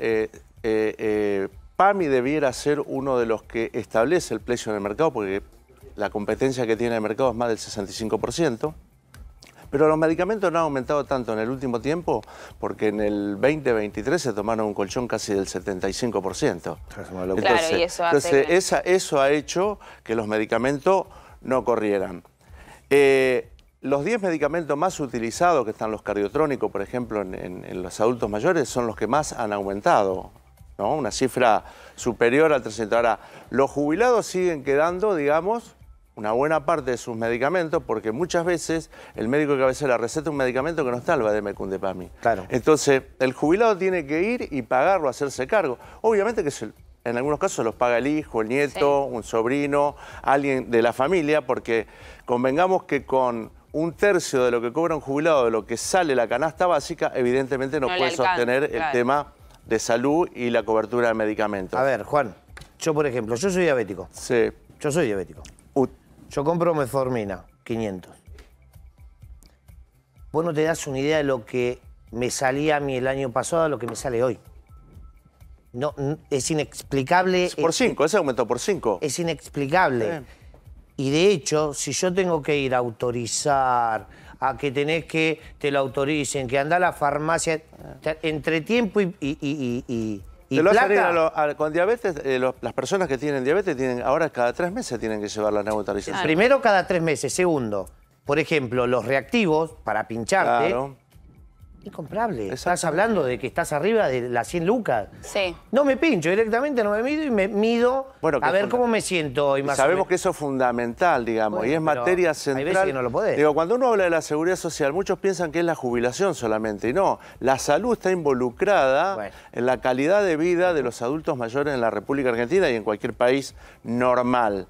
PAMI debiera ser uno de los que establece el precio en el mercado porque la competencia que tiene el mercado es más del 65%. Pero los medicamentos no han aumentado tanto en el último tiempo porque en el 2023 se tomaron un colchón casi del 75%. Entonces, eso ha hecho que los medicamentos no corrieran. Los 10 medicamentos más utilizados, que están los cardiotrónicos, por ejemplo, en los adultos mayores, son los que más han aumentado, ¿no? Una cifra superior al 300%. Ahora, los jubilados siguen quedando, digamos, una buena parte de sus medicamentos, porque muchas veces el médico de cabecera receta un medicamento que no está el Vademecum de PAMI. Claro. Entonces, el jubilado tiene que ir y pagarlo, hacerse cargo. Obviamente que en algunos casos los paga el hijo, el nieto, un sobrino, alguien de la familia, porque convengamos que con 1/3 de lo que cobra un jubilado, de lo que sale la canasta básica, evidentemente no puede sostener el tema de salud y la cobertura de medicamentos. A ver, Juan, yo por ejemplo, yo soy diabético. Sí. Yo soy diabético. Yo compro metformina, 500. Vos no te das una idea de lo que me salía a mí el año pasado a lo que me sale hoy. No, es inexplicable. Por 5, ese aumentó por 5. Es inexplicable. Sí. Y de hecho, si yo tengo que ir a autorizar, a que tenés que te lo autoricen, que anda a la farmacia, entre tiempo y Y te lo hacen placa, con diabetes, las personas que tienen diabetes ahora cada 3 meses tienen que llevar la nebulización. primero cada 3 meses. Segundo, por ejemplo, los reactivos para pincharte. Claro. Incomprable. Estás hablando de que estás arriba de las 100 lucas. Sí. No me pincho, directamente no me mido y me mido a ver cómo me siento. Y sabemos que eso es fundamental, digamos, bueno, y es materia central. Hay veces que no lo podés. Digo, cuando uno habla de la seguridad social, muchos piensan que es la jubilación solamente, y no. La salud está involucrada en la calidad de vida de los adultos mayores en la República Argentina y en cualquier país normal.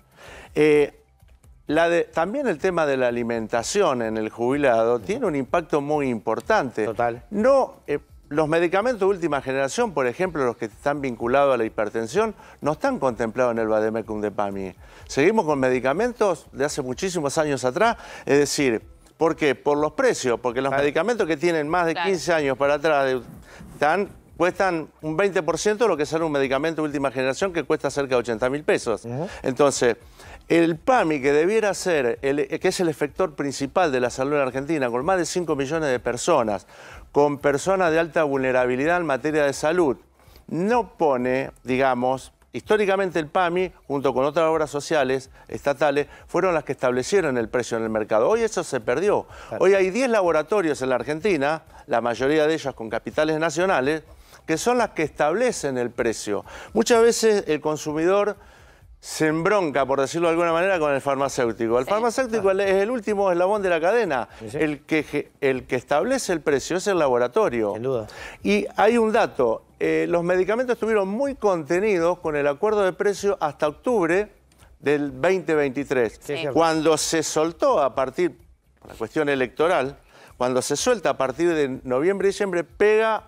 También el tema de la alimentación en el jubilado tiene un impacto muy importante. Total. Los medicamentos de última generación, por ejemplo, los que están vinculados a la hipertensión, no están contemplados en el vademecum de PAMI. Seguimos con medicamentos de hace muchísimos años atrás, es decir, ¿por qué? Por los precios, porque los medicamentos que tienen más de 15 años para atrás cuestan un 20% de lo que sale un medicamento de última generación que cuesta cerca de 80.000 pesos. Entonces, el PAMI, que debiera ser, que es el efector principal de la salud en Argentina, con más de 5 millones de personas, con personas de alta vulnerabilidad en materia de salud, no pone, digamos, históricamente el PAMI, junto con otras obras sociales, estatales, fueron las que establecieron el precio en el mercado. Hoy eso se perdió. Hoy hay 10 laboratorios en la Argentina, la mayoría de ellos con capitales nacionales, que son las que establecen el precio. Muchas veces el consumidor se embronca, por decirlo de alguna manera, con el farmacéutico. El farmacéutico es el último eslabón de la cadena. El que establece el precio es el laboratorio. Sin duda. Y hay un dato. Los medicamentos estuvieron muy contenidos con el acuerdo de precio hasta octubre del 2023. Cuando se soltó a partir, por la cuestión electoral, cuando se suelta a partir de noviembre y diciembre, pega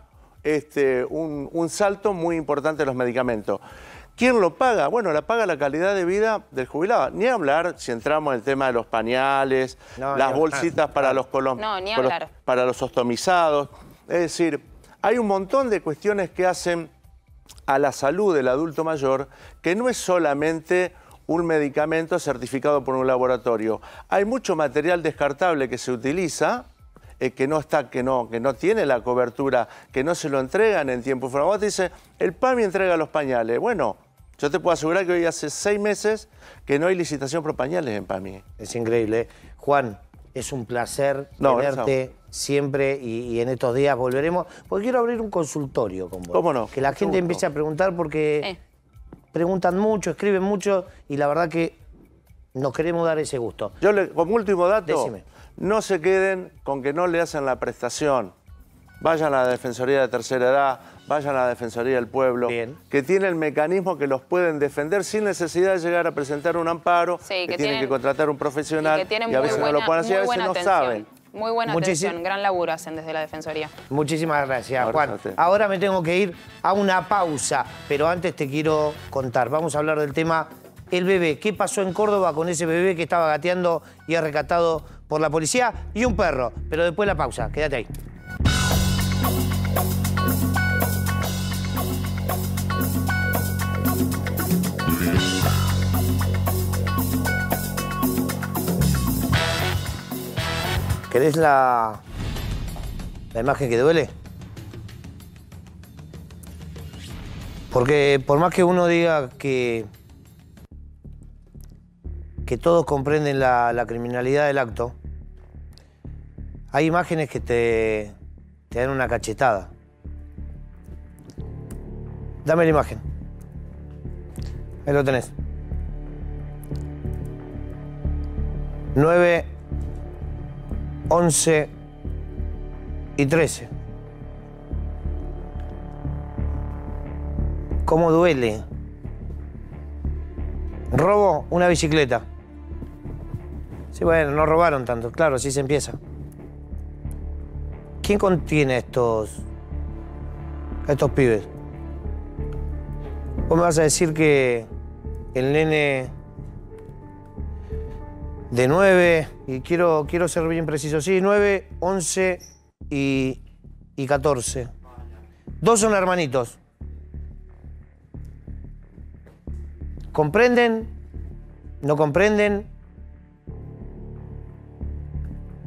un salto muy importante de los medicamentos. ¿Quién lo paga? Bueno, la paga la calidad de vida del jubilado. Ni hablar si entramos en el tema de los pañales, las bolsitas para para los ostomizados. Es decir, hay un montón de cuestiones que hacen a la salud del adulto mayor que no es solamente un medicamento certificado por un laboratorio. Hay mucho material descartable que se utiliza, que no tiene la cobertura, que no se lo entregan en tiempo. Vos te dice, el PAMI entrega los pañales. Bueno, yo te puedo asegurar que hoy hace 6 meses que no hay licitación por pañales en PAMI. Es increíble. Juan, es un placer tenerte siempre y en estos días volveremos. Porque quiero abrir un consultorio con vos. ¿Cómo no? Que la gente empiece a preguntar porque preguntan mucho, escriben mucho y la verdad que nos queremos dar ese gusto. Yo, como último dato, decime. No se queden con que no le hacen la prestación. Vayan a la Defensoría de Tercera Edad, vayan a la Defensoría del Pueblo, que tiene el mecanismo que los pueden defender sin necesidad de llegar a presentar un amparo, que tienen que contratar un profesional y a veces no lo pueden hacer, a veces no saben. Muy buena atención, gran laburo hacen desde la Defensoría. Muchísimas gracias, Juan. Ahora me tengo que ir a una pausa, pero antes te quiero contar. Vamos a hablar del tema el bebé. ¿Qué pasó en Córdoba con ese bebé que estaba gateando y es rescatado por la policía? Y un perro. Pero después la pausa. Quédate ahí. ¿Querés la imagen que duele? Porque por más que uno diga que todos comprenden la criminalidad del acto, hay imágenes que te dan una cachetada. Dame la imagen. Ahí lo tenés. 9, 11 y 13. ¿Cómo duele? Robo una bicicleta. Sí, bueno, no robaron tanto. Claro, así se empieza. ¿Quién contiene a estos pibes? Vos me vas a decir que el nene de 9, y quiero ser bien preciso, sí, 9, 11 y 14. 2 son hermanitos. ¿Comprenden? ¿No comprenden?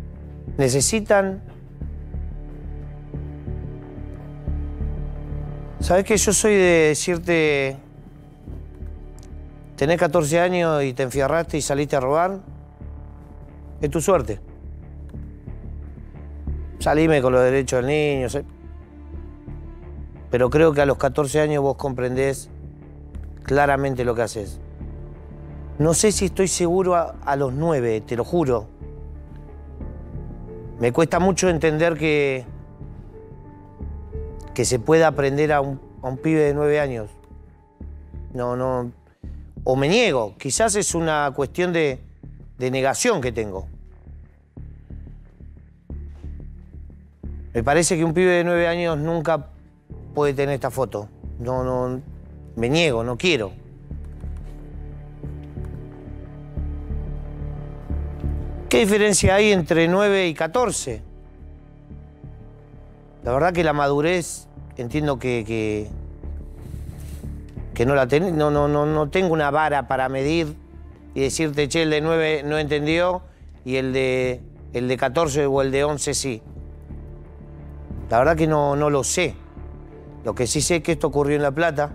¿Necesitan? ¿Sabés que yo soy de decirte, tenés 14 años y te enfierraste y saliste a robar? Es tu suerte. Salime con los derechos del niño. Pero creo que a los 14 años vos comprendés claramente lo que haces. No sé si estoy seguro a los 9, te lo juro. Me cuesta mucho entender que se pueda aprender a un pibe de 9 años. No. O me niego. Quizás es una cuestión de negación que tengo. Me parece que un pibe de 9 años nunca puede tener esta foto. No, me niego, no quiero. ¿Qué diferencia hay entre 9 y 14? La verdad que la madurez, entiendo que no la tenés, no tengo una vara para medir y decirte, che, el de 9 no entendió y el de 14 o el de 11 sí. La verdad que no lo sé. Lo que sí sé es que esto ocurrió en La Plata,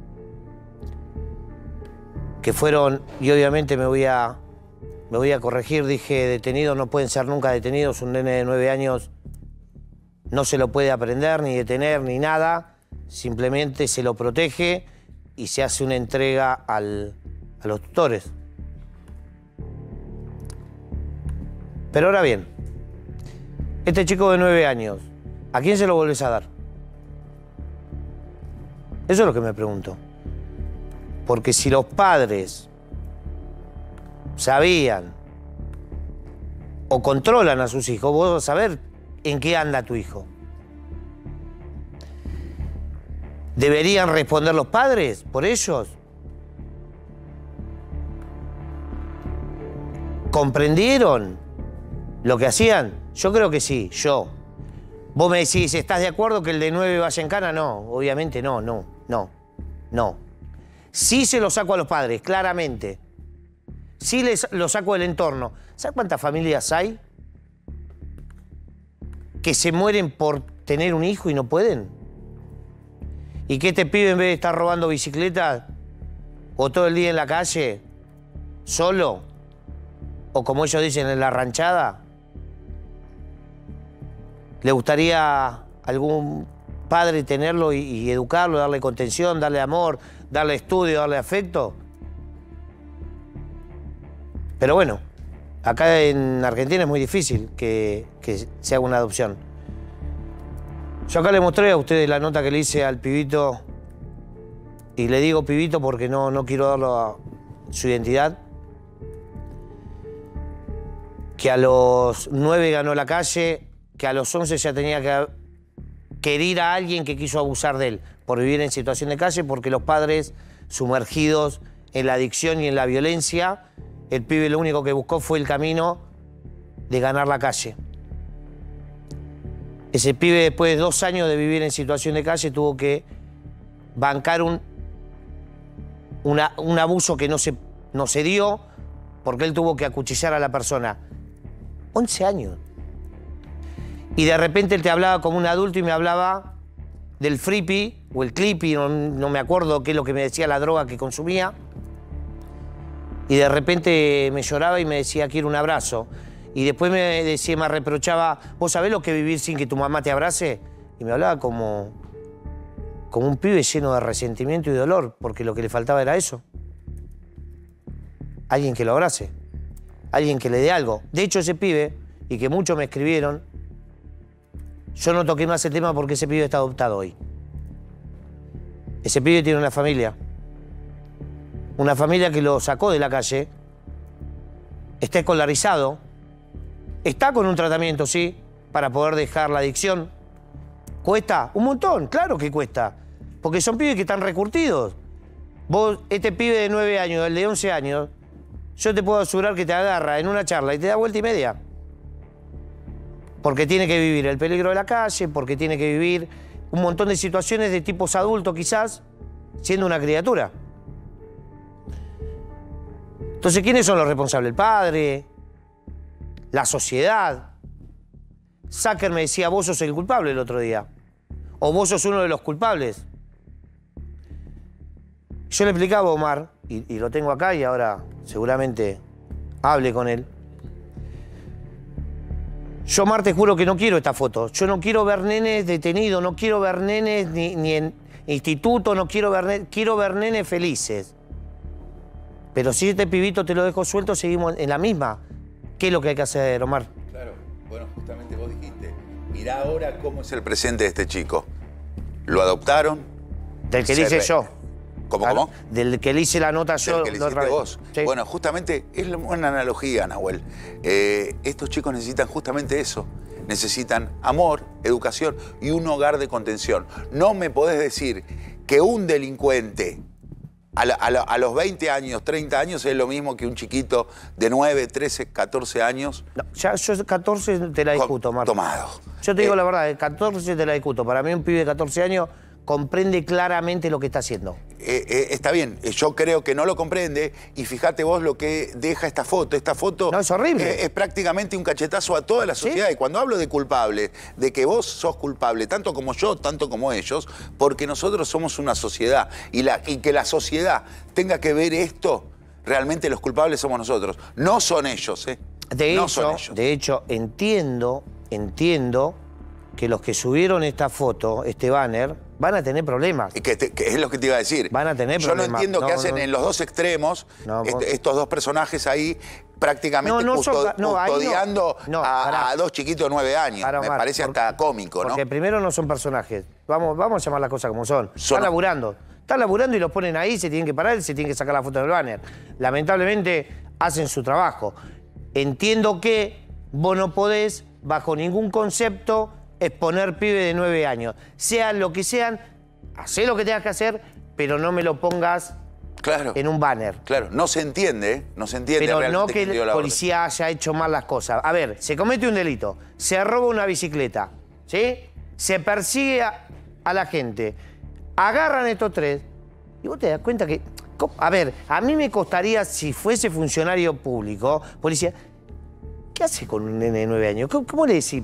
que fueron, y obviamente me voy a corregir, dije detenidos, no pueden ser nunca detenidos, un nene de 9 años no se lo puede aprender, ni detener, ni nada, simplemente se lo protege y se hace una entrega a los tutores. Pero ahora bien, este chico de 9 años, ¿a quién se lo volvés a dar? Eso es lo que me pregunto. Porque si los padres sabían o controlan a sus hijos, vos vas a saber en qué anda tu hijo. ¿Deberían responder los padres por ellos? ¿Comprendieron lo que hacían? Yo creo que sí, yo. Vos me decís, ¿estás de acuerdo que el de 9 vaya en cana? No, obviamente no. Sí se lo saco a los padres, claramente. Sí lo saco del entorno. ¿Sabes cuántas familias hay que se mueren por tener un hijo y no pueden? Y que este pibe, en vez de estar robando bicicletas o todo el día en la calle, solo, o como ellos dicen, en la ranchada, le gustaría a algún padre tenerlo y educarlo, darle contención, darle amor, darle estudio, darle afecto. Pero bueno, acá en Argentina es muy difícil que se haga una adopción. Yo acá le mostré a ustedes la nota que le hice al pibito, y le digo pibito porque no quiero darlo a su identidad, que a los 9 ganó la calle, que a los 11 ya tenía que herir a alguien que quiso abusar de él por vivir en situación de calle, porque los padres sumergidos en la adicción y en la violencia, el pibe lo único que buscó fue el camino de ganar la calle. Ese pibe, después de 2 años de vivir en situación de calle, tuvo que bancar un abuso que no se dio, porque él tuvo que acuchillar a la persona. 11 años. Y de repente él te hablaba como un adulto y me hablaba del Frippy o el Clippy, no me acuerdo qué es lo que me decía la droga que consumía. Y de repente me lloraba y me decía, quiero un abrazo. Y después me reprochaba, ¿vos sabés lo que es vivir sin que tu mamá te abrace? Y me hablaba como un pibe lleno de resentimiento y dolor, porque lo que le faltaba era eso. Alguien que lo abrace, alguien que le dé algo. De hecho, ese pibe, y que muchos me escribieron, yo no toqué más el tema porque ese pibe está adoptado hoy. Ese pibe tiene una familia que lo sacó de la calle, está escolarizado, está con un tratamiento, sí, para poder dejar la adicción. ¿Cuesta? Un montón, claro que cuesta, porque son pibes que están recurtidos. Vos, este pibe de 9 años, el de 11 años, yo te puedo asegurar que te agarra en una charla y te da vuelta y media. Porque tiene que vivir el peligro de la calle, porque tiene que vivir un montón de situaciones de tipos adultos quizás, siendo una criatura. Entonces, ¿quiénes son los responsables? El padre, la sociedad. Zucker me decía, vos sos el culpable el otro día. O vos sos uno de los culpables. Yo le explicaba a Omar, y lo tengo acá y ahora seguramente hable con él. Yo, Omar, te juro que no quiero esta foto. Yo no quiero ver nenes detenidos, no quiero ver nenes ni en instituto, no quiero ver nenes felices. Pero si este pibito te lo dejo suelto, seguimos en la misma. ¿Qué es lo que hay que hacer, Omar? Claro, bueno, justamente vos dijiste, mirá ahora cómo es el presente de este chico. Lo adoptaron. Del que le hice yo. ¿Cómo? Del que le hice la nota yo. Del que le hiciste vos. Sí. Bueno, justamente es una analogía, Nahuel. Estos chicos necesitan justamente eso. Necesitan amor, educación y un hogar de contención. No me podés decir que un delincuente a los 20 años, 30 años es lo mismo que un chiquito de 9, 13, 14 años. No, ya yo 14 te la discuto, Marco. Tomado. Yo te digo la verdad, 14 te la discuto. Para mí un pibe de 14 años comprende claramente lo que está haciendo. Está bien, yo creo que no lo comprende y fíjate vos lo que deja esta foto. Esta foto no, es horrible. Es prácticamente un cachetazo a toda la sociedad. ¿Sí? Y cuando hablo de culpable, de que vos sos culpable, tanto como yo, tanto como ellos, porque nosotros somos una sociedad y que la sociedad tenga que ver esto, realmente los culpables somos nosotros, no son ellos. De hecho, entiendo que los que subieron esta foto, este banner, van a tener problemas. Que es lo que te iba a decir. Van a tener problemas. Yo no entiendo qué hacen en los dos extremos, estos dos personajes ahí, prácticamente custodiando a dos chiquitos de 9 años. Me parece hasta cómico, ¿no? Porque primero no son personajes. Vamos a llamar las cosas como son. Están laburando. Están laburando y los ponen ahí, se tienen que parar, se tienen que sacar la foto del banner. Lamentablemente hacen su trabajo. Entiendo que vos no podés, bajo ningún concepto, exponer pibe de 9 años. Sean lo que sean, hacé lo que tengas que hacer, pero no me lo pongas en un banner. Claro, no se entiende, no se entiende. Pero no que el policía haya hecho mal las cosas. A ver, se comete un delito, se roba una bicicleta, ¿sí? Se persigue a la gente, agarran estos 3 y vos te das cuenta que... A ver, a mí me costaría, si fuese funcionario público, policía, ¿qué hace con un nene de 9 años? ¿Cómo le decís?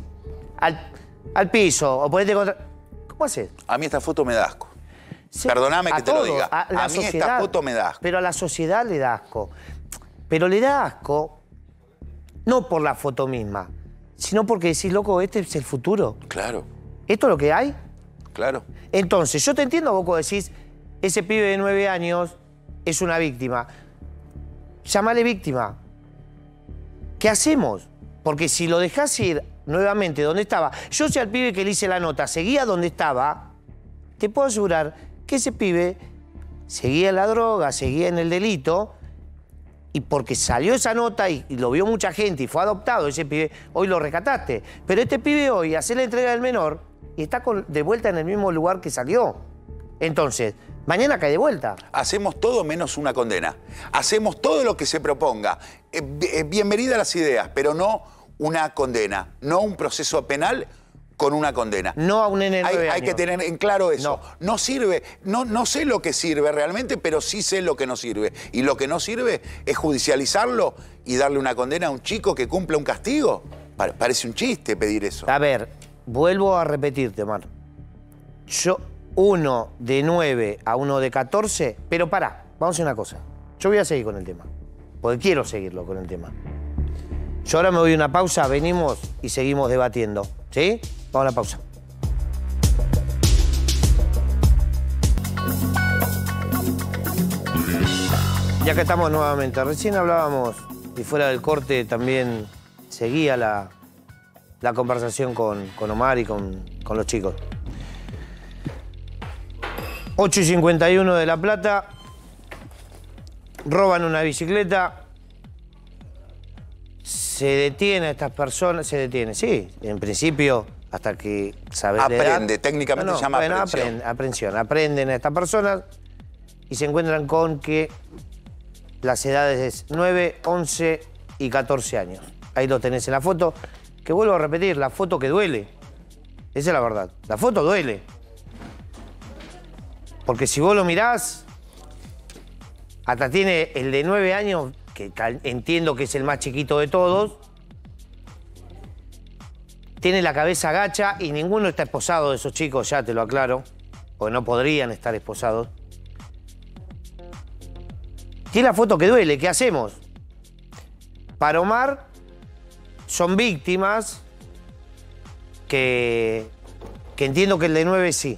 Al piso, o ponete contra... ¿Cómo haces? A mí esta foto me da asco. Perdóname que te lo diga. A mí esta foto me da asco. Pero a la sociedad le da asco. Pero le da asco no por la foto misma, sino porque decís, loco, este es el futuro. Claro. ¿Esto es lo que hay? Claro. Entonces, yo te entiendo, vos cuando decís, ese pibe de 9 años es una víctima. Llámale víctima. ¿Qué hacemos? Porque si lo dejás ir nuevamente donde estaba, yo si al pibe que le hice la nota seguía donde estaba, te puedo asegurar que ese pibe seguía en la droga, seguía en el delito, y porque salió esa nota y lo vio mucha gente y fue adoptado, ese pibe, hoy lo rescataste. Pero este pibe hoy hace la entrega del menor y está de vuelta en el mismo lugar que salió. Entonces, mañana cae de vuelta. Hacemos todo menos una condena. Hacemos todo lo que se proponga. Bienvenida a las ideas, pero no una condena. No un proceso penal con una condena. No a un nene de 9 años. Hay que tener en claro eso. No sirve. No sé lo que sirve realmente, pero sí sé lo que no sirve. Y lo que no sirve es judicializarlo y darle una condena a un chico que cumpla un castigo. Parece un chiste pedir eso. A ver, vuelvo a repetirte, Omar. Uno de 9 a uno de 14, pero pará, vamos a hacer una cosa. Yo voy a seguir con el tema, porque quiero seguirlo con el tema. Yo ahora me voy a una pausa, venimos y seguimos debatiendo, ¿sí? Vamos a la pausa. Ya que estamos nuevamente, recién hablábamos, y fuera del corte también seguía la conversación con Omar y con los chicos. 8:51 de La Plata, roban una bicicleta, se detiene a estas personas, sí, en principio, hasta que sabes la edad. Aprende, técnicamente se llama aprehensión. Aprenden a estas personas y se encuentran con que las edades es 9, 11 y 14 años. Ahí lo tenés en la foto, que vuelvo a repetir, la foto que duele. Esa es la verdad, la foto duele. Porque si vos lo mirás, hasta tiene el de 9 años, que entiendo que es el más chiquito de todos, tiene la cabeza gacha y ninguno está esposado de esos chicos, ya te lo aclaro, porque no podrían estar esposados. Tiene la foto que duele, ¿qué hacemos? Para Omar son víctimas que entiendo que el de 9 sí.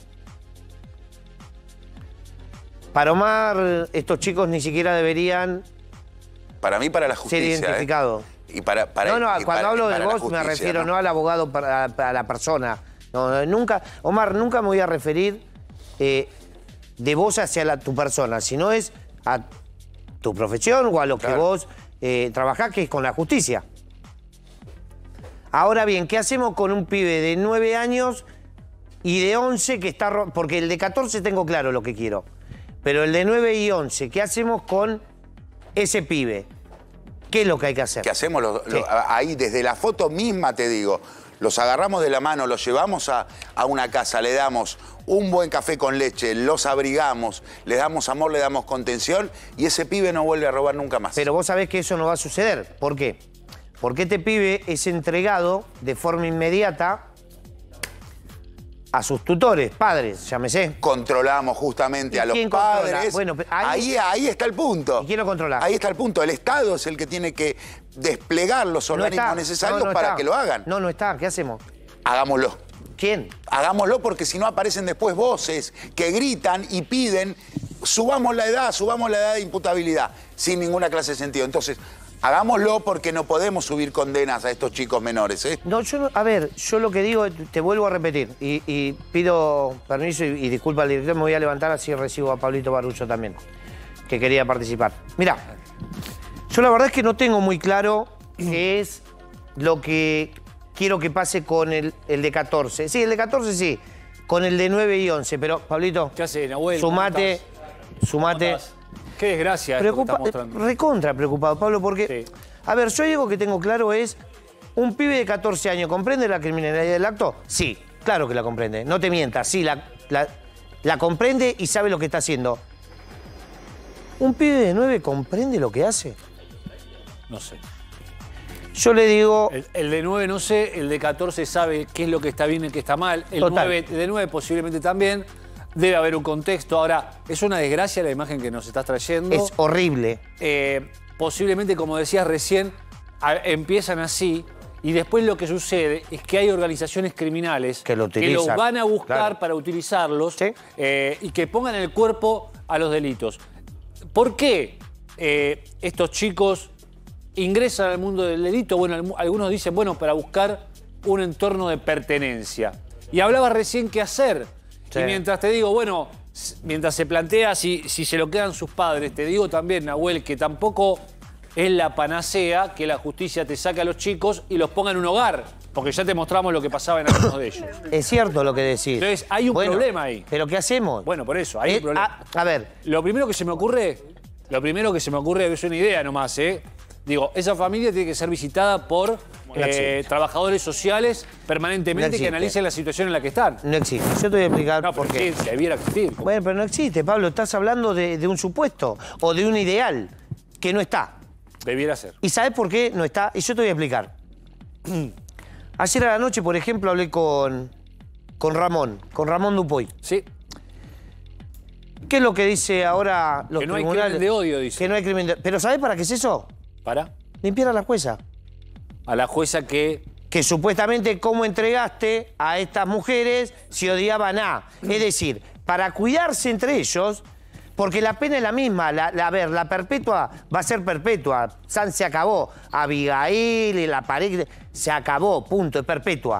Para Omar, estos chicos ni siquiera deberían... Para mí, para la justicia. Ser identificados. Y para cuando hablo de vos me refiero no al abogado, para la persona. No, nunca, Omar, nunca me voy a referir de vos hacia tu persona, sino es a tu profesión o a lo que vos trabajás, que es con la justicia. Ahora bien, ¿qué hacemos con un pibe de 9 años y de 11 que está... Porque el de 14 tengo claro lo que quiero. Pero el de 9 y 11, ¿qué hacemos con ese pibe? ¿Qué es lo que hay que hacer? ¿Qué hacemos? Ahí, desde la foto misma, te digo, los agarramos de la mano, los llevamos a una casa, le damos un buen café con leche, los abrigamos, le damos amor, le damos contención y ese pibe no vuelve a robar nunca más. Pero vos sabés que eso no va a suceder. ¿Por qué? Porque este pibe es entregado de forma inmediata a sus tutores, padres, llámese. Controlamos justamente a los padres. Bueno, ahí está el punto. ¿Y quién lo controla? Ahí está el punto. El Estado es el que tiene que desplegar los organismos necesarios para que lo hagan. No está. ¿Qué hacemos? Hagámoslo. ¿Quién? Hagámoslo porque si no aparecen después voces que gritan y piden subamos la edad de imputabilidad sin ninguna clase de sentido. Entonces, hagámoslo porque no podemos subir condenas a estos chicos menores, ¿eh? No, a ver, yo lo que digo, te vuelvo a repetir, y pido permiso y disculpa al director, me voy a levantar así recibo a Pablito Barullo también, que quería participar. Mirá, yo la verdad es que no tengo muy claro qué es lo que quiero que pase con el de 14. Sí, el de 14 sí, con el de 9 y 11, pero Pablito, ¿qué hace, Nahuel? sumate. Qué desgracia esto que está mostrando. Recontra preocupado, Pablo, porque... Sí. A ver, yo algo que tengo claro es... ¿Un pibe de 14 años comprende la criminalidad del acto? Sí, claro que la comprende. No te mientas, sí, la comprende y sabe lo que está haciendo. ¿Un pibe de 9 comprende lo que hace? No sé. Yo le digo... El de 9 no sé, el de 14 sabe qué es lo que está bien y qué está mal. El 9, de 9 posiblemente también... Debe haber un contexto. Ahora, es una desgracia la imagen que nos estás trayendo. Es horrible. Posiblemente, como decías recién, empiezan así y después lo que sucede es que hay organizaciones criminales que los van a buscar para utilizarlos y que pongan el cuerpo a los delitos. ¿Por qué estos chicos ingresan al mundo del delito? Bueno, algunos dicen, bueno, para buscar un entorno de pertenencia. Y hablabas recién qué hacer. Sí. Y mientras te digo, bueno, mientras se plantea si se lo quedan sus padres, te digo también, Nahuel, que tampoco es la panacea que la justicia te saque a los chicos y los ponga en un hogar, porque ya te mostramos lo que pasaba en algunos de ellos. Es cierto lo que decís. Entonces, hay un problema ahí. ¿Pero qué hacemos? Bueno, por eso, hay un problema. A ver. Lo primero que se me ocurre es una idea nomás, Digo, esa familia tiene que ser visitada por trabajadores sociales permanentemente que analicen la situación en la que están. No existe. Yo te voy a explicar por qué. Sí, debiera existir. Bueno, pero no existe, Pablo. Estás hablando de un supuesto o de un ideal que no está. Debiera ser. ¿Y sabes por qué no está? Y yo te voy a explicar. Ayer a la noche, por ejemplo, hablé con Ramón Dupuy. Sí. ¿Qué es lo que dice ahora los tribunales? Que no hay crimen de odio, dice. Que no hay crimen de odio. ¿Pero sabés para qué es eso? ¿Para? Limpiar a la jueza. A la jueza que supuestamente cómo entregaste a estas mujeres si odiaban a. Es decir, para cuidarse entre ellos, porque la pena es la misma. La perpetua va a ser perpetua. San se acabó. Abigail y la pared se acabó, punto, es perpetua.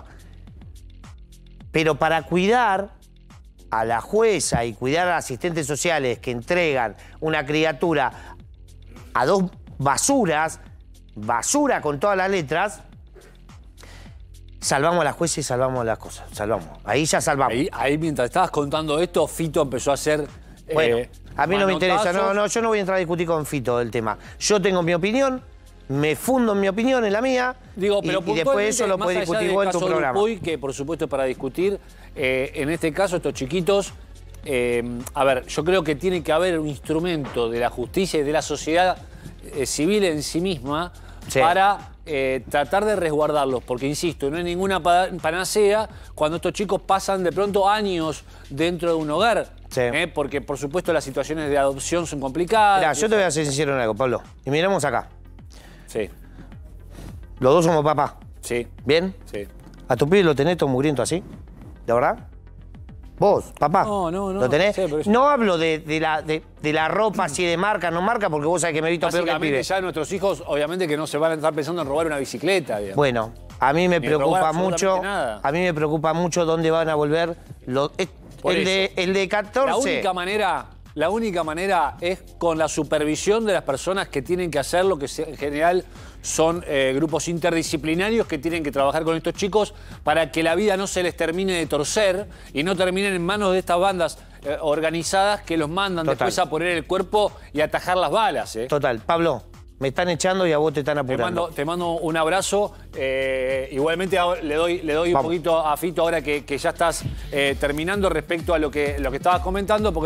Pero para cuidar a la jueza y cuidar a asistentes sociales que entregan una criatura a dos basuras, basura con todas las letras, salvamos a la jueza y salvamos las cosas. Salvamos. Ahí ya salvamos. Ahí mientras estabas contando esto, Fito empezó a hacer... Bueno, a mí no me interesa. No, yo no voy a entrar a discutir con Fito el tema. Yo tengo mi opinión, me fundo en mi opinión, en la mía, digo, pero y después eso lo puedes discutir vos en tu programa. Dupuy, que por supuesto es para discutir, en este caso estos chiquitos, a ver, yo creo que tiene que haber un instrumento de la justicia y de la sociedad civil en sí misma para tratar de resguardarlos, porque insisto, no hay ninguna panacea cuando estos chicos pasan de pronto años dentro de un hogar. porque por supuesto las situaciones de adopción son complicadas. Mirá, yo te voy a ser sincero en algo, Pablo. Y miramos acá. Sí. Los dos somos papá. Sí. ¿Bien? Sí. ¿A tu pibe lo tenés todo mugriento así? ¿De verdad? ¿Vos, papá? No. ¿Lo tenés? No hablo de la ropa así de marca, no marca, porque vos sabés que me he visto peor que el pibe. Ya nuestros hijos, obviamente que no se van a estar pensando en robar una bicicleta. Digamos. Bueno, a mí me preocupa mucho. A mí me preocupa mucho dónde van a volver los. El de 14. La única manera es con la supervisión de las personas que tienen que hacer lo que en general son grupos interdisciplinarios que tienen que trabajar con estos chicos para que la vida no se les termine de torcer y no terminen en manos de estas bandas organizadas que los mandan después a poner el cuerpo y atajar las balas. Total. Pablo, me están echando y a vos te están apurando. Te mando un abrazo. Igualmente le doy un poquito a Fito ahora que ya estás terminando respecto a lo que estabas comentando. Porque